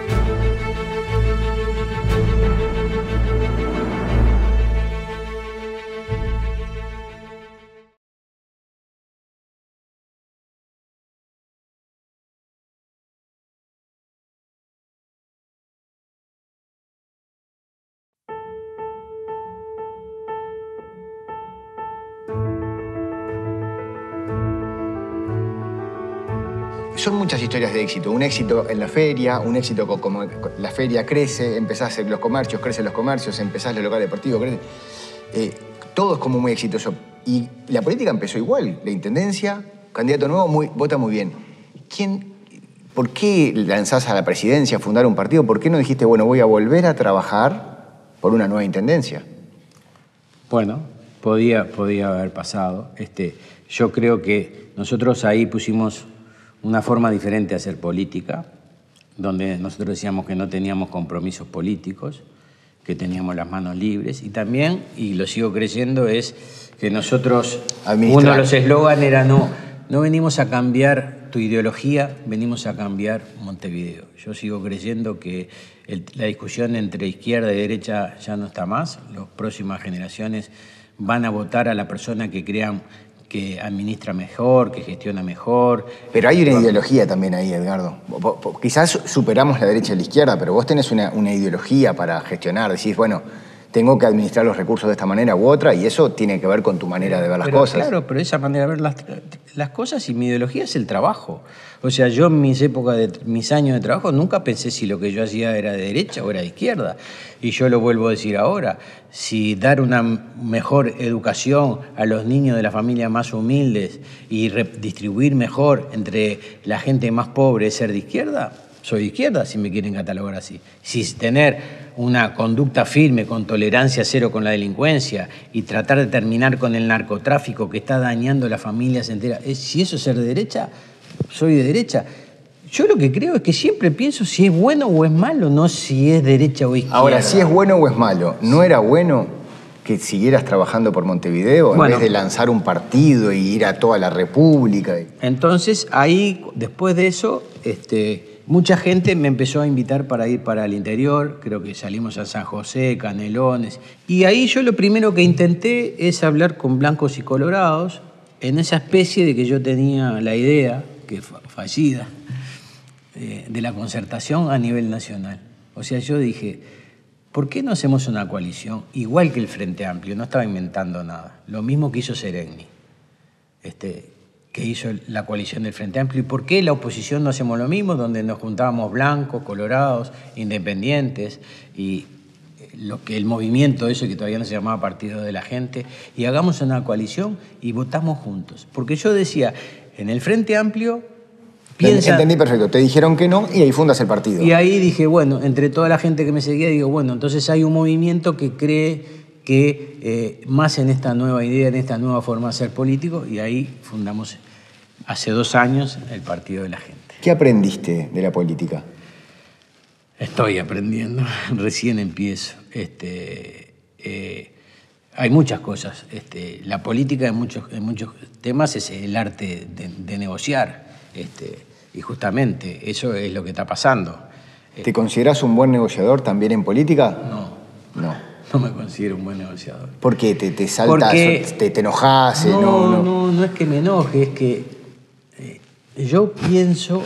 Son muchas historias de éxito. Un éxito en la feria, un éxito como, como la feria crece, empezás en los comercios, crecen los comercios, empezás los locales deportivos, crece. Eh, todo es como muy exitoso. Y la política empezó igual. La intendencia, candidato nuevo, muy, vota muy bien. ¿Quién, ¿Por qué lanzás a la presidencia, a fundar un partido? ¿Por qué no dijiste, bueno, voy a volver a trabajar por una nueva intendencia? Bueno, podía, podía haber pasado. Este, yo creo que nosotros ahí pusimos una forma diferente de hacer política, donde nosotros decíamos que no teníamos compromisos políticos, que teníamos las manos libres, y también, y lo sigo creyendo, es que nosotros, Administrar. uno de los eslogans era no, no venimos a cambiar tu ideología, venimos a cambiar Montevideo. Yo sigo creyendo que el, la discusión entre izquierda y derecha ya no está más, las próximas generaciones van a votar a la persona que crean que administra mejor, que gestiona mejor. Pero hay una ideología también ahí, Edgardo. Quizás superamos la derecha y la izquierda, pero vos tenés una, una ideología para gestionar. Decís, bueno, tengo que administrar los recursos de esta manera u otra, y eso tiene que ver con tu manera de ver las pero, cosas. Claro, pero esa manera de ver las, las cosas y mi ideología es el trabajo. O sea, yo en mis épocas, de mis años de trabajo, nunca pensé si lo que yo hacía era de derecha o era de izquierda. Y yo lo vuelvo a decir ahora, si dar una mejor educación a los niños de las familias más humildes y redistribuir mejor entre la gente más pobre es ser de izquierda, soy de izquierda si me quieren catalogar así. Si tener una conducta firme, con tolerancia cero con la delincuencia y tratar de terminar con el narcotráfico que está dañando las familias enteras, si eso es ser de derecha, soy de derecha. Yo lo que creo es que siempre pienso si es bueno o es malo, no si es derecha o izquierda. Ahora, si es bueno o es malo, ¿no era bueno que siguieras trabajando por Montevideo en bueno, vez de lanzar un partido y ir a toda la República? Entonces, ahí, después de eso, este, mucha gente me empezó a invitar para ir para el interior, creo que salimos a San José, Canelones, y ahí yo lo primero que intenté es hablar con blancos y colorados, en esa especie de que yo tenía la idea, que fallida, eh, de la concertación a nivel nacional. O sea, yo dije, ¿por qué no hacemos una coalición? Igual que el Frente Amplio, no estaba inventando nada. Lo mismo que hizo Sereni, este, que hizo la coalición del Frente Amplio. ¿Y por qué la oposición no hacemos lo mismo? Donde nos juntábamos blancos, colorados, independientes y lo que el movimiento eso que todavía no se llamaba Partido de la Gente, y hagamos una coalición y votamos juntos. Porque yo decía, en el Frente Amplio piensa... Entendí perfecto, te dijeron que no y ahí fundas el partido. Y ahí dije, bueno, entre toda la gente que me seguía, digo, bueno, entonces hay un movimiento que cree que eh, más en esta nueva idea, en esta nueva forma de ser político, y ahí fundamos hace dos años el Partido de la Gente. ¿Qué aprendiste de la política? Estoy aprendiendo, recién empiezo. Este, eh, hay muchas cosas. Este, la política en muchos, en muchos temas es el arte de, de negociar. Este, y justamente eso es lo que está pasando. ¿Te considerás un buen negociador también en política? No. No. No me considero un buen negociador. ¿Por qué? ¿Te, te saltas, Porque, te, te enojas? No, no, no, no, no es que me enoje, es que eh, yo pienso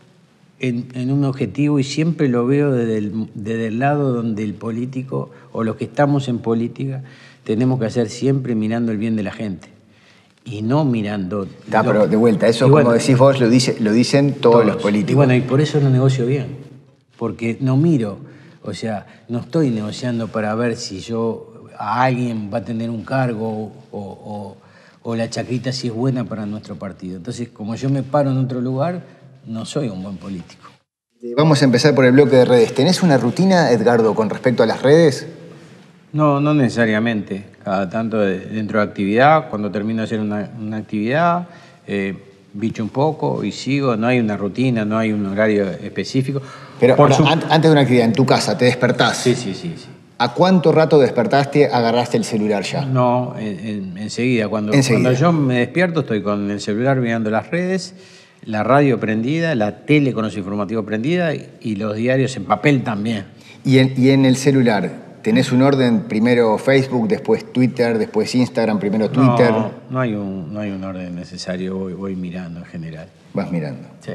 en, en un objetivo y siempre lo veo desde el, desde el lado donde el político o los que estamos en política tenemos que hacer siempre mirando el bien de la gente y no mirando... Está, pero de vuelta, eso y como bueno, decís vos lo, dice, lo dicen todos, todos los políticos. Y bueno, y por eso no negocio bien, porque no miro, o sea, no estoy negociando para ver si yo a alguien va a tener un cargo o, o, o la chacrita si es buena para nuestro partido. Entonces, como yo me paro en otro lugar, no soy un buen político. Vamos a empezar por el bloque de redes. ¿Tenés una rutina, Edgardo, con respecto a las redes? No, no necesariamente. Cada tanto de, dentro de actividad, cuando termino de hacer una, una actividad, eh, bicho un poco y sigo. No hay una rutina, no hay un horario específico. Pero por ahora, su... antes de una actividad, en tu casa, ¿te despertás? Sí, sí, sí, sí. ¿A cuánto rato despertaste, agarraste el celular ya? No, en, en, enseguida. Cuando, enseguida. Cuando yo me despierto, estoy con el celular mirando las redes, la radio prendida, la tele con los informativos prendida y, y los diarios en papel también. ¿Y en, y en el celular? ¿Tenés un orden? Primero Facebook, después Twitter, después Instagram, primero Twitter. No, no hay un, no hay un orden necesario, voy, voy mirando en general. Vas mirando. Sí.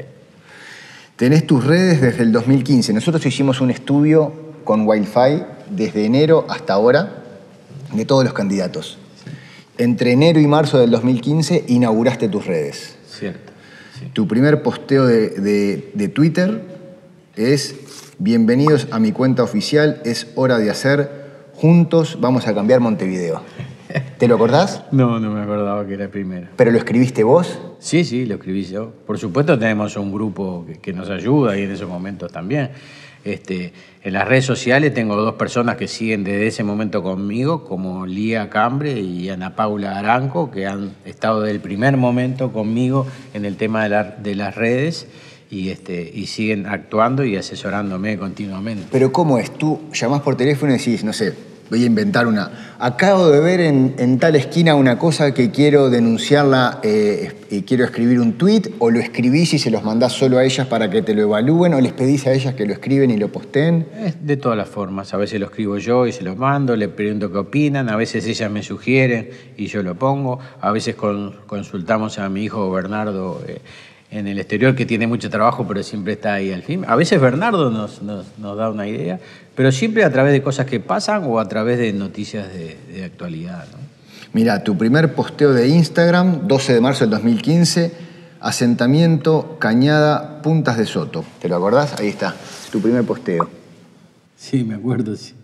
Tenés tus redes desde el dos mil quince. Nosotros hicimos un estudio con Wi-Fi desde enero hasta ahora de todos los candidatos. Sí. Entre enero y marzo del dos mil quince inauguraste tus redes. Cierto. Sí. Tu primer posteo de, de, de Twitter es: bienvenidos a mi cuenta oficial, es hora de hacer, juntos vamos a cambiar Montevideo. ¿Te lo acordás? No, no me acordaba que era el primero. ¿Pero lo escribiste vos? Sí, sí, lo escribí yo. Por supuesto tenemos un grupo que, que nos ayuda y en esos momentos también. Este, en las redes sociales tengo dos personas que siguen desde ese momento conmigo, como Lía Cambre y Ana Paula Aranco, que han estado desde el primer momento conmigo en el tema de, la, de las redes y, este, y siguen actuando y asesorándome continuamente. ¿Pero cómo es? Tú llamás por teléfono y decís, no sé, voy a inventar una. Acabo de ver en, en tal esquina una cosa que quiero denunciarla, eh, y quiero escribir un tuit, o lo escribís y se los mandás solo a ellas para que te lo evalúen, o les pedís a ellas que lo escriben y lo posteen. Es de todas las formas. A veces lo escribo yo y se lo mando, le pregunto qué opinan, a veces ellas me sugieren y yo lo pongo, a veces con, consultamos a mi hijo Bernardo eh, en el exterior, que tiene mucho trabajo, pero siempre está ahí al fin. A veces Bernardo nos, nos, nos da una idea, pero siempre a través de cosas que pasan o a través de noticias de, de actualidad, ¿no? Mira, tu primer posteo de Instagram, doce de marzo del dos mil quince, asentamiento Cañada, Puntas de Soto. ¿Te lo acordás? Ahí está, tu primer posteo. Sí, me acuerdo, sí.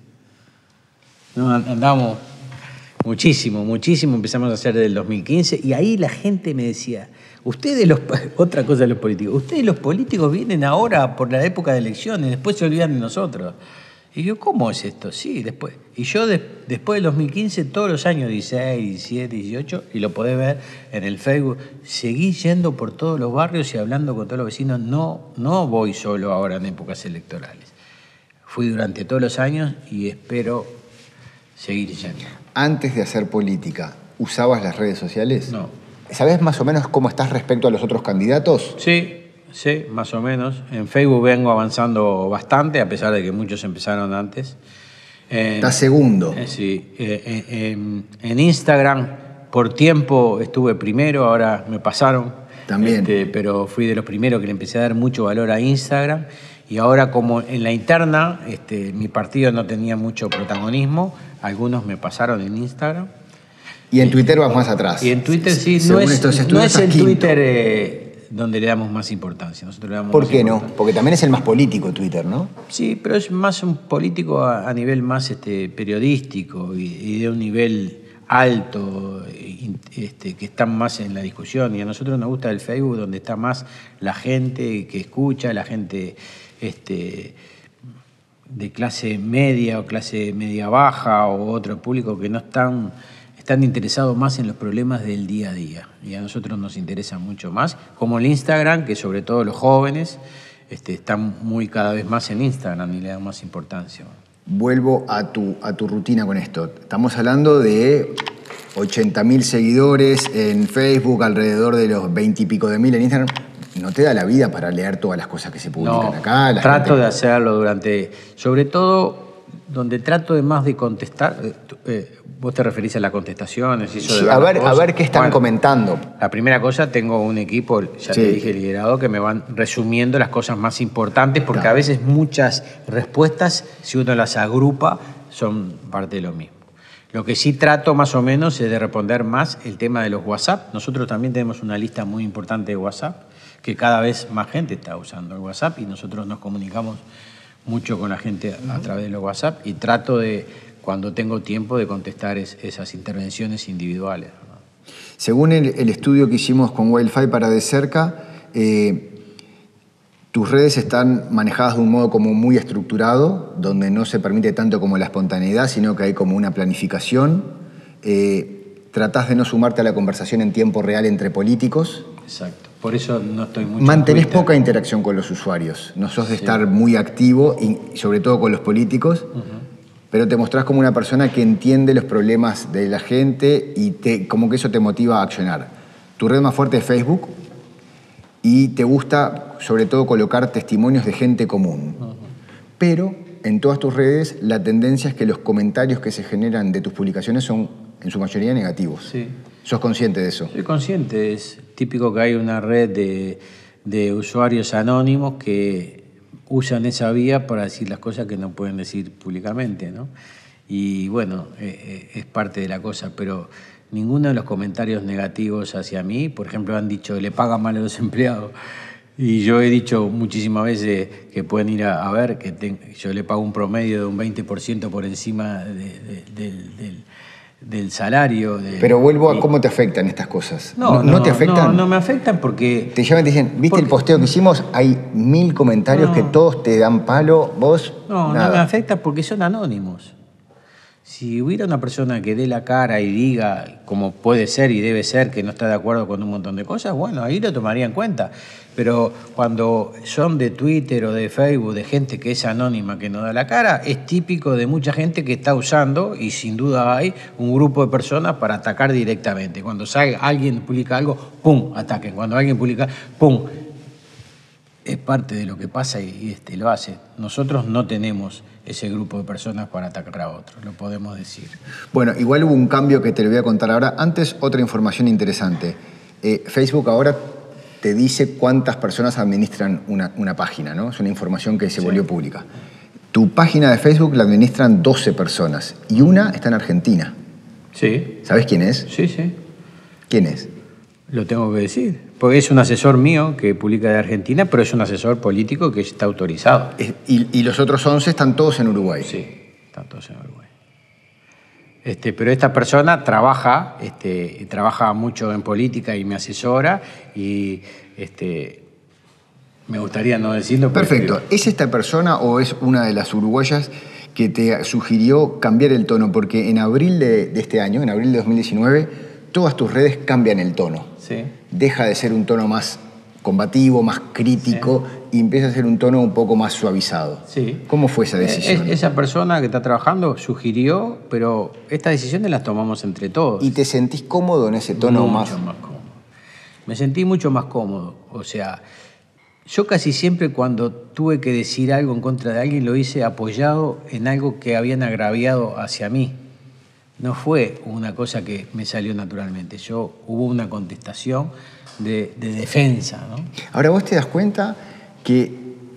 No, andamos muchísimo, muchísimo, empezamos a hacer desde el dos mil quince y ahí la gente me decía, ustedes los, otra cosa de los políticos, ustedes los políticos vienen ahora por la época de elecciones, después se olvidan de nosotros. Y yo, ¿cómo es esto? Sí, después. Y yo de, después del dos mil quince, todos los años, dieciséis, diecisiete, dieciocho, y lo podés ver en el Facebook, seguí yendo por todos los barrios y hablando con todos los vecinos. No, no voy solo ahora en épocas electorales. Fui durante todos los años y espero seguir yendo. Antes de hacer política, ¿usabas las redes sociales? No. ¿Sabés más o menos cómo estás respecto a los otros candidatos? Sí, sí, más o menos. En Facebook vengo avanzando bastante, a pesar de que muchos empezaron antes. Está segundo. Eh, sí. Eh, eh, en, en Instagram, por tiempo estuve primero, ahora me pasaron. También. Este, pero fui de los primeros que le empecé a dar mucho valor a Instagram. Y ahora, como en la interna, este, mi partido no tenía mucho protagonismo, algunos me pasaron en Instagram. Y en Twitter vas más atrás. Y en Twitter sí, no Según es, estos no estudios, es el quinto. Twitter eh, donde le damos más importancia. Nosotros le damos ¿Por más qué no? importancia. Porque también es el más político Twitter, ¿no? Sí, pero es más un político a, a nivel más este, periodístico y, y de un nivel alto, y, este, que están más en la discusión. Y a nosotros nos gusta el Facebook, donde está más la gente que escucha, la gente este, de clase media o clase media baja o otro público que no están, están interesados más en los problemas del día a día. Y a nosotros nos interesa mucho más, como el Instagram, que sobre todo los jóvenes este, están muy cada vez más en Instagram y le dan más importancia. Vuelvo a tu, a tu rutina con esto. Estamos hablando de ochenta mil seguidores en Facebook, alrededor de los veinte y pico de mil en Instagram. No te da la vida para leer todas las cosas que se publican No, acá. La trato gente... de hacerlo durante, sobre todo donde trato de más de contestar. Eh, eh, vos te referís a las contestaciones y eso Sí, de a ver, cosas. a ver qué están Bueno, comentando. La primera cosa, tengo un equipo, ya Sí. te dije, liderado, que me van resumiendo las cosas más importantes, porque Claro. a veces muchas respuestas, si uno las agrupa, son parte de lo mismo. Lo que sí trato más o menos es de responder más el tema de los WhatsApp. Nosotros también tenemos una lista muy importante de WhatsApp, que cada vez más gente está usando el WhatsApp y nosotros nos comunicamos mucho con la gente a través de los WhatsApp y trato de, cuando tengo tiempo, de contestar es, esas intervenciones individuales, ¿no? Según el, el estudio que hicimos con Wildfire para De Cerca, eh, tus redes están manejadas de un modo como muy estructurado, donde no se permite tanto como la espontaneidad, sino que hay como una planificación. Eh, tratás de no sumarte a la conversación en tiempo real entre políticos. Exacto. Por eso no estoy mucho Mantenés en Twitter. poca interacción con los usuarios. No sos de Sí. estar muy activo, y sobre todo con los políticos, uh-huh. pero te mostrás como una persona que entiende los problemas de la gente y te, como que eso te motiva a accionar. Tu red más fuerte es Facebook y te gusta sobre todo colocar testimonios de gente común. Uh-huh. Pero en todas tus redes la tendencia es que los comentarios que se generan de tus publicaciones son en su mayoría negativos. Sí. ¿Sos consciente de eso? Soy consciente. Es típico que hay una red de, de usuarios anónimos que usan esa vía para decir las cosas que no pueden decir públicamente, ¿no? Y bueno, eh, es parte de la cosa, pero ninguno de los comentarios negativos hacia mí, por ejemplo, han dicho le pagan mal a los empleados. Y yo he dicho muchísimas veces que pueden ir a, a ver que ten, yo le pago un promedio de un veinte por ciento por encima de, de, del, del, del salario. De, Pero vuelvo a y, cómo te afectan estas cosas. No, ¿No, no, ¿no te afectan? No, no me afectan porque... Te llaman y te dicen, ¿viste porque, el posteo que hicimos? Hay mil comentarios no, que todos te dan palo, vos No, nada. no me afecta porque son anónimos. Si hubiera una persona que dé la cara y diga, como puede ser y debe ser, que no está de acuerdo con un montón de cosas, bueno, ahí lo tomaría en cuenta. Pero cuando son de Twitter o de Facebook, de gente que es anónima, que no da la cara, es típico de mucha gente que está usando, y sin duda hay, un grupo de personas para atacar directamente. Cuando salga, alguien publica algo, ¡pum!, ataquen. Cuando alguien publica, ¡pum!. Es parte de lo que pasa y este, lo hace. Nosotros no tenemos ese grupo de personas para atacar a otros, lo podemos decir. Bueno, igual hubo un cambio que te lo voy a contar ahora. Antes, otra información interesante. Eh, Facebook ahora te dice cuántas personas administran una, una página, ¿no? Es una información que se Sí. volvió pública. Tu página de Facebook la administran doce personas y una está en Argentina. Sí. ¿Sabes quién es? Sí, sí. ¿Quién es? Lo tengo que decir. Porque es un asesor mío que publica de Argentina, pero es un asesor político que está autorizado. Y, y los otros once están todos en Uruguay. Sí, están todos en Uruguay. Este, pero esta persona trabaja, este, trabaja mucho en política y me asesora y este, me gustaría no decirlo. Perfecto. Porque... ¿Es esta persona o es una de las uruguayas que te sugirió cambiar el tono? Porque en abril de, de este año, en abril de dos mil diecinueve, todas tus redes cambian el tono. Sí. Deja de ser un tono más combativo, más crítico, sí. y empieza a ser un tono un poco más suavizado. Sí. ¿Cómo fue esa decisión? Es, esa persona que está trabajando sugirió, pero estas decisiones las tomamos entre todos. ¿Y te sentís cómodo en ese tono mucho más? más cómodo. Me sentí mucho más cómodo. O sea, Yo casi siempre cuando tuve que decir algo en contra de alguien lo hice apoyado en algo que habían agraviado hacia mí. No fue una cosa que me salió naturalmente. Yo hubo una contestación de, de defensa, ¿no? Ahora vos te das cuenta que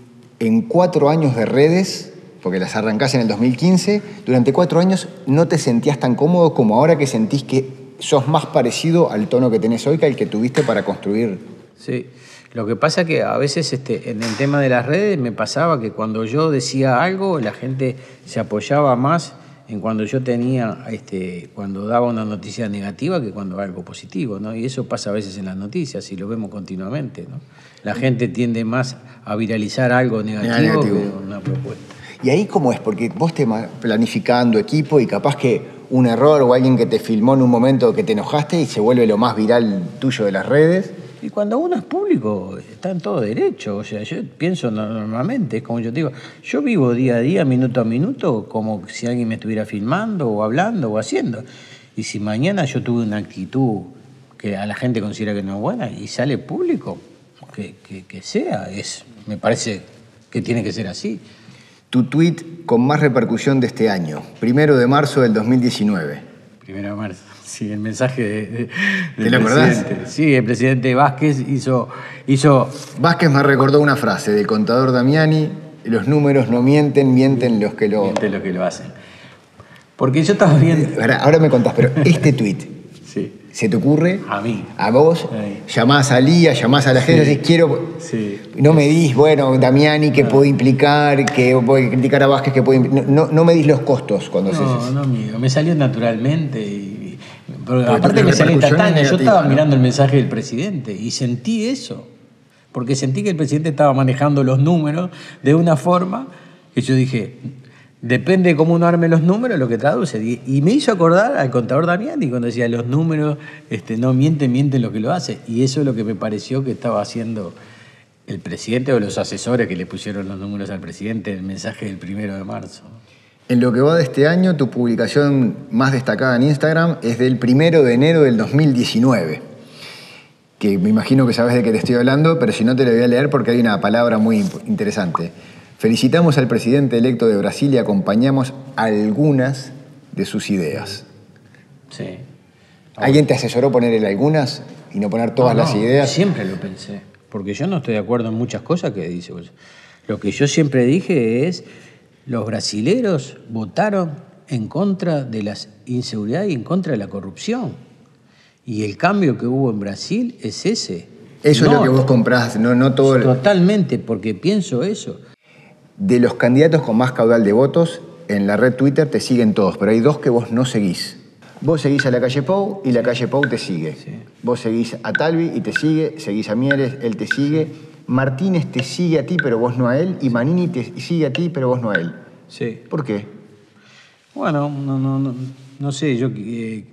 en cuatro años de redes, porque las arrancás en el dos mil quince, durante cuatro años no te sentías tan cómodo como ahora que sentís que sos más parecido al tono que tenés hoy que al que tuviste para construir. Sí. Lo que pasa es que a veces este, en el tema de las redes me pasaba que cuando yo decía algo, la gente se apoyaba más en cuando yo tenía, este, cuando daba una noticia negativa que cuando algo positivo, ¿no? Y eso pasa a veces en las noticias y lo vemos continuamente, ¿no? La gente tiende más a viralizar algo negativo, negativo. que una propuesta. ¿Y ahí cómo es? Porque vos te planificando equipo y capaz que un error o alguien que te filmó en un momento que te enojaste y se vuelve lo más viral tuyo de las redes. Y cuando uno es público, está en todo derecho. O sea, yo pienso normalmente, es como yo te digo, yo vivo día a día, minuto a minuto, como si alguien me estuviera filmando o hablando o haciendo. Y si mañana yo tuve una actitud que a la gente considera que no es buena y sale público, que, que, que sea, es, me parece que tiene que ser así. Tu tuit con más repercusión de este año, primero de marzo del dos mil diecinueve. Primero de marzo. Sí, el mensaje de, de, ¿Te lo acordás? Sí, el presidente Vázquez hizo, hizo... Vázquez me recordó una frase del contador Damiani: los números no mienten, mienten los que lo... Mienten los que lo hacen. Porque yo estaba viendo... Ahora, ahora me contás, pero este tuit, sí. ¿se te ocurre? A mí. ¿A vos? Sí. Llamás a Lía, llamás a la gente, sí. Decís, quiero... Sí. No me dis, bueno, Damiani, que no. puede implicar, que puede criticar a Vázquez, que puede... No, no me dis los costos cuando no, haces eso. No, amigo, me salió naturalmente y... Pero aparte me salió instantáneo, yo estaba ¿no? mirando el mensaje del presidente y sentí eso, porque sentí que el presidente estaba manejando los números de una forma que yo dije, depende de cómo uno arme los números, lo que traduce. Y me hizo acordar al contador Damiani cuando decía, los números este, no mienten, mienten lo que lo hace. Y eso es lo que me pareció que estaba haciendo el presidente o los asesores que le pusieron los números al presidente en el mensaje del primero de marzo. En lo que va de este año, tu publicación más destacada en Instagram es del primero de enero del dos mil diecinueve, que me imagino que sabes de qué te estoy hablando, pero si no te lo voy a leer porque hay una palabra muy interesante. Felicitamos al presidente electo de Brasil y acompañamos algunas de sus ideas. Sí. ¿Alguien te asesoró ponerle algunas y no poner todas no, no, las ideas? Siempre lo pensé, porque yo no estoy de acuerdo en muchas cosas que dice. Lo que yo siempre dije es... Los brasileros votaron en contra de la inseguridad y en contra de la corrupción. Y el cambio que hubo en Brasil es ese. Eso no, es lo que vos comprás, no, no todo... Totalmente, porque pienso eso. De los candidatos con más caudal de votos, en la red Twitter te siguen todos, pero hay dos que vos no seguís. Vos seguís a la calle Pou y la calle Pou te sigue. Sí. Vos seguís a Talvi y te sigue, seguís a Mieres, él te sigue... Martínez te sigue a ti, pero vos no a él, y Manini te sigue a ti, pero vos no a él. Sí. ¿Por qué? Bueno, no, no, no, no sé, yo... Eh,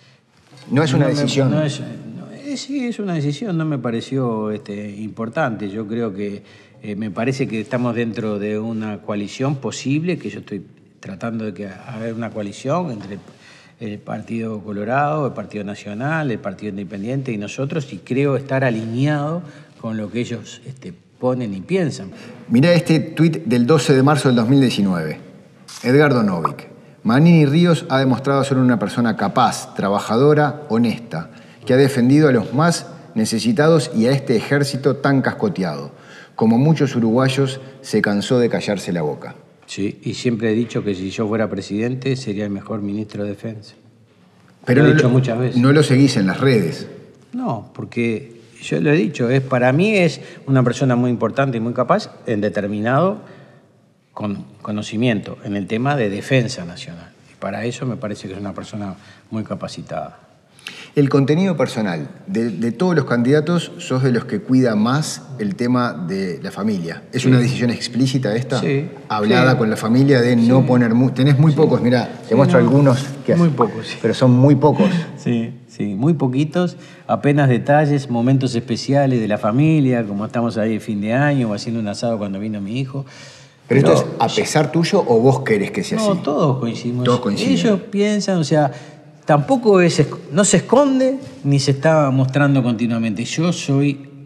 no es una no decisión. Me, no es, no, eh, sí, es una decisión, no me pareció este, importante. Yo creo que eh, me parece que estamos dentro de una coalición posible, que yo estoy tratando de que haber una coalición entre el Partido Colorado, el Partido Nacional, el Partido Independiente y nosotros, y creo estar alineado con lo que ellos este, ponen y piensan. Mirá este tuit del doce de marzo del dos mil diecinueve. Edgardo Novik. Manini Ríos ha demostrado ser una persona capaz, trabajadora, honesta, que ha defendido a los más necesitados y a este ejército tan cascoteado. Como muchos uruguayos, se cansó de callarse la boca. Sí, y siempre he dicho que si yo fuera presidente sería el mejor ministro de Defensa. Pero lo he no dicho lo, muchas veces. No lo seguís en las redes. No, porque... Yo lo he dicho, es, para mí es una persona muy importante y muy capaz en determinado con, conocimiento en el tema de defensa nacional. Y para eso me parece que es una persona muy capacitada. El contenido personal. De, de todos los candidatos, sos de los que cuida más el tema de la familia. ¿Es sí. una decisión explícita esta? Sí. Hablada sí. con la familia de sí. no poner... Mu tenés muy sí. pocos, mirá, te sí, muestro no, algunos. Que muy pocos, sí. Pero son muy pocos. Sí, sí, muy poquitos. Apenas detalles, momentos especiales de la familia, como estamos ahí el fin de año o haciendo un asado cuando vino mi hijo. ¿Pero, Pero esto es a pesar tuyo o vos querés que sea no, así? No, todos coincidimos. Todos coinciden. Ellos piensan, o sea... Tampoco es, no se esconde ni se está mostrando continuamente. Yo soy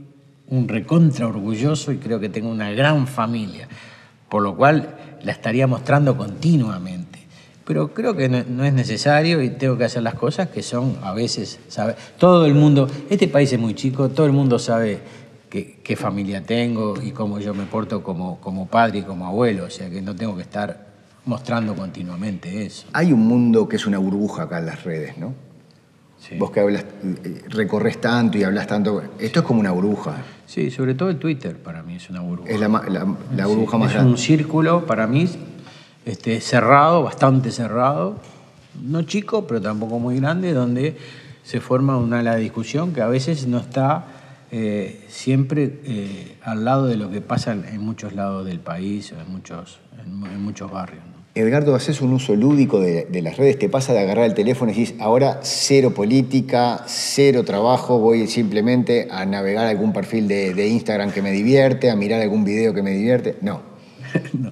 un recontra orgulloso y creo que tengo una gran familia, por lo cual la estaría mostrando continuamente. Pero creo que no, no es necesario y tengo que hacer las cosas que son a veces, ¿sabe? Todo el mundo, este país es muy chico, todo el mundo sabe qué, qué familia tengo y cómo yo me porto como, como padre y como abuelo, o sea que no tengo que estar mostrando continuamente eso. Hay un mundo que es una burbuja acá en las redes, ¿no? Sí. Vos que hablas, recorres tanto y hablas tanto, esto es como una burbuja. Sí, sobre todo el Twitter para mí es una burbuja. Es la, la, la burbuja sí, más es grande. un círculo para mí este, cerrado, bastante cerrado, no chico, pero tampoco muy grande, donde se forma una ala de discusión que a veces no está eh, siempre eh, al lado de lo que pasa en, en muchos lados del país o en muchos, en, en muchos barrios, ¿no? Edgardo, haces un uso lúdico de, de las redes, te pasa de agarrar el teléfono y decís, ahora cero política, cero trabajo, voy simplemente a navegar algún perfil de, de Instagram que me divierte, a mirar algún video que me divierte. No. No.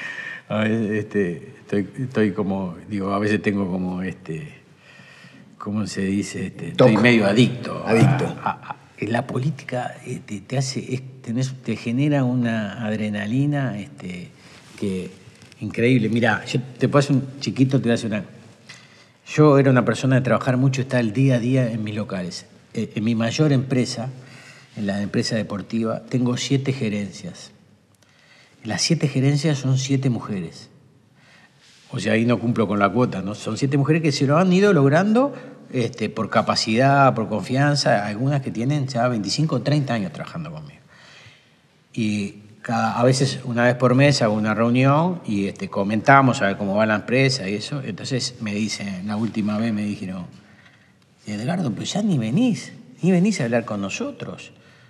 A veces este, estoy, estoy como, digo, a veces tengo como, este, ¿cómo se dice? Este, estoy Toc. medio adicto. Adicto. A, a, a, la política este, te hace, es, tenés, te genera una adrenalina este, que... Increíble. Mira, yo te puedo hacer un chiquito, te voy a hacer una... Yo era una persona de trabajar mucho, estar el día a día en mis locales. Eh, en mi mayor empresa, en la empresa deportiva, tengo siete gerencias. Las siete gerencias son siete mujeres. O sea, ahí no cumplo con la cuota, ¿no? Son siete mujeres que se lo han ido logrando este, por capacidad, por confianza, algunas que tienen ya veinticinco o treinta años trabajando conmigo. Y... Cada, a veces una vez por mes hago una reunión y este, comentamos a ver cómo va la empresa y eso. Entonces me dicen, la última vez me dijeron, Edgardo, pues ya ni venís, ni venís a hablar con nosotros,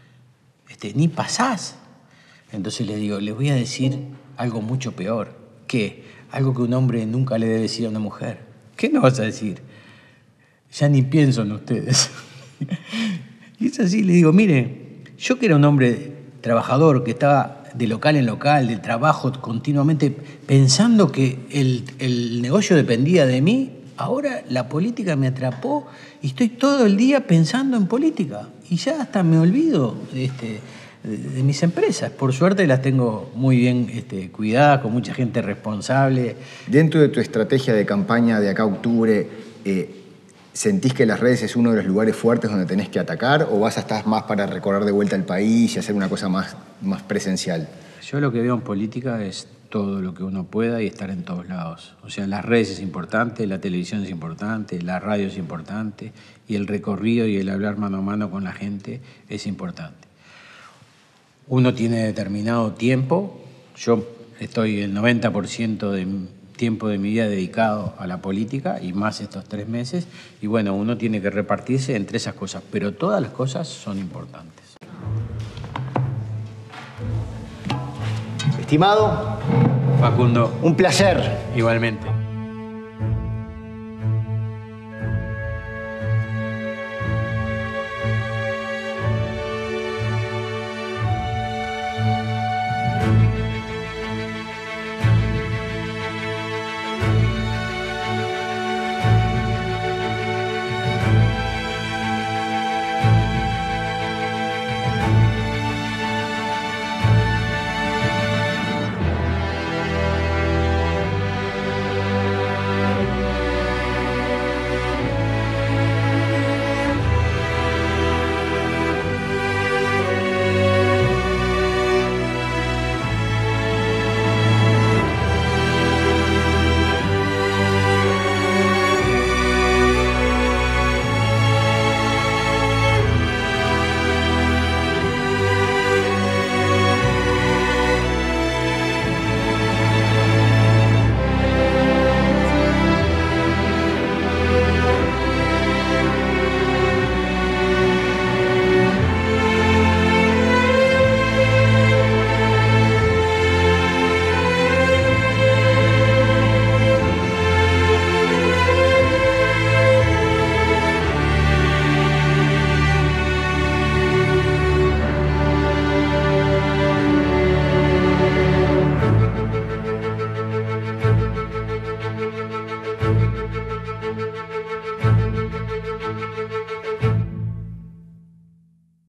este, ni pasás. Entonces les digo, les voy a decir algo mucho peor, que algo que un hombre nunca le debe decir a una mujer. ¿Qué no vas a decir? Ya ni pienso en ustedes. Y es así, le digo, mire, yo que era un hombre trabajador, que estaba de local en local, de trabajo continuamente, pensando que el, el negocio dependía de mí, ahora la política me atrapó y estoy todo el día pensando en política. Y ya hasta me olvido este, de, de mis empresas. Por suerte las tengo muy bien este, cuidadas, con mucha gente responsable. Dentro de tu estrategia de campaña de acá a octubre, eh, ¿sentís que las redes es uno de los lugares fuertes donde tenés que atacar o vas a estar más para recorrer de vuelta el país y hacer una cosa más, más presencial? Yo lo que veo en política es todo lo que uno pueda y estar en todos lados. O sea, las redes es importante, la televisión es importante, la radio es importante y el recorrido y el hablar mano a mano con la gente es importante. Uno tiene determinado tiempo. Yo estoy el noventa por ciento de tiempo de mi vida dedicado a la política y más estos tres meses. Y bueno, uno tiene que repartirse entre esas cosas, pero todas las cosas son importantes. Estimado Facundo, un placer. igualmente.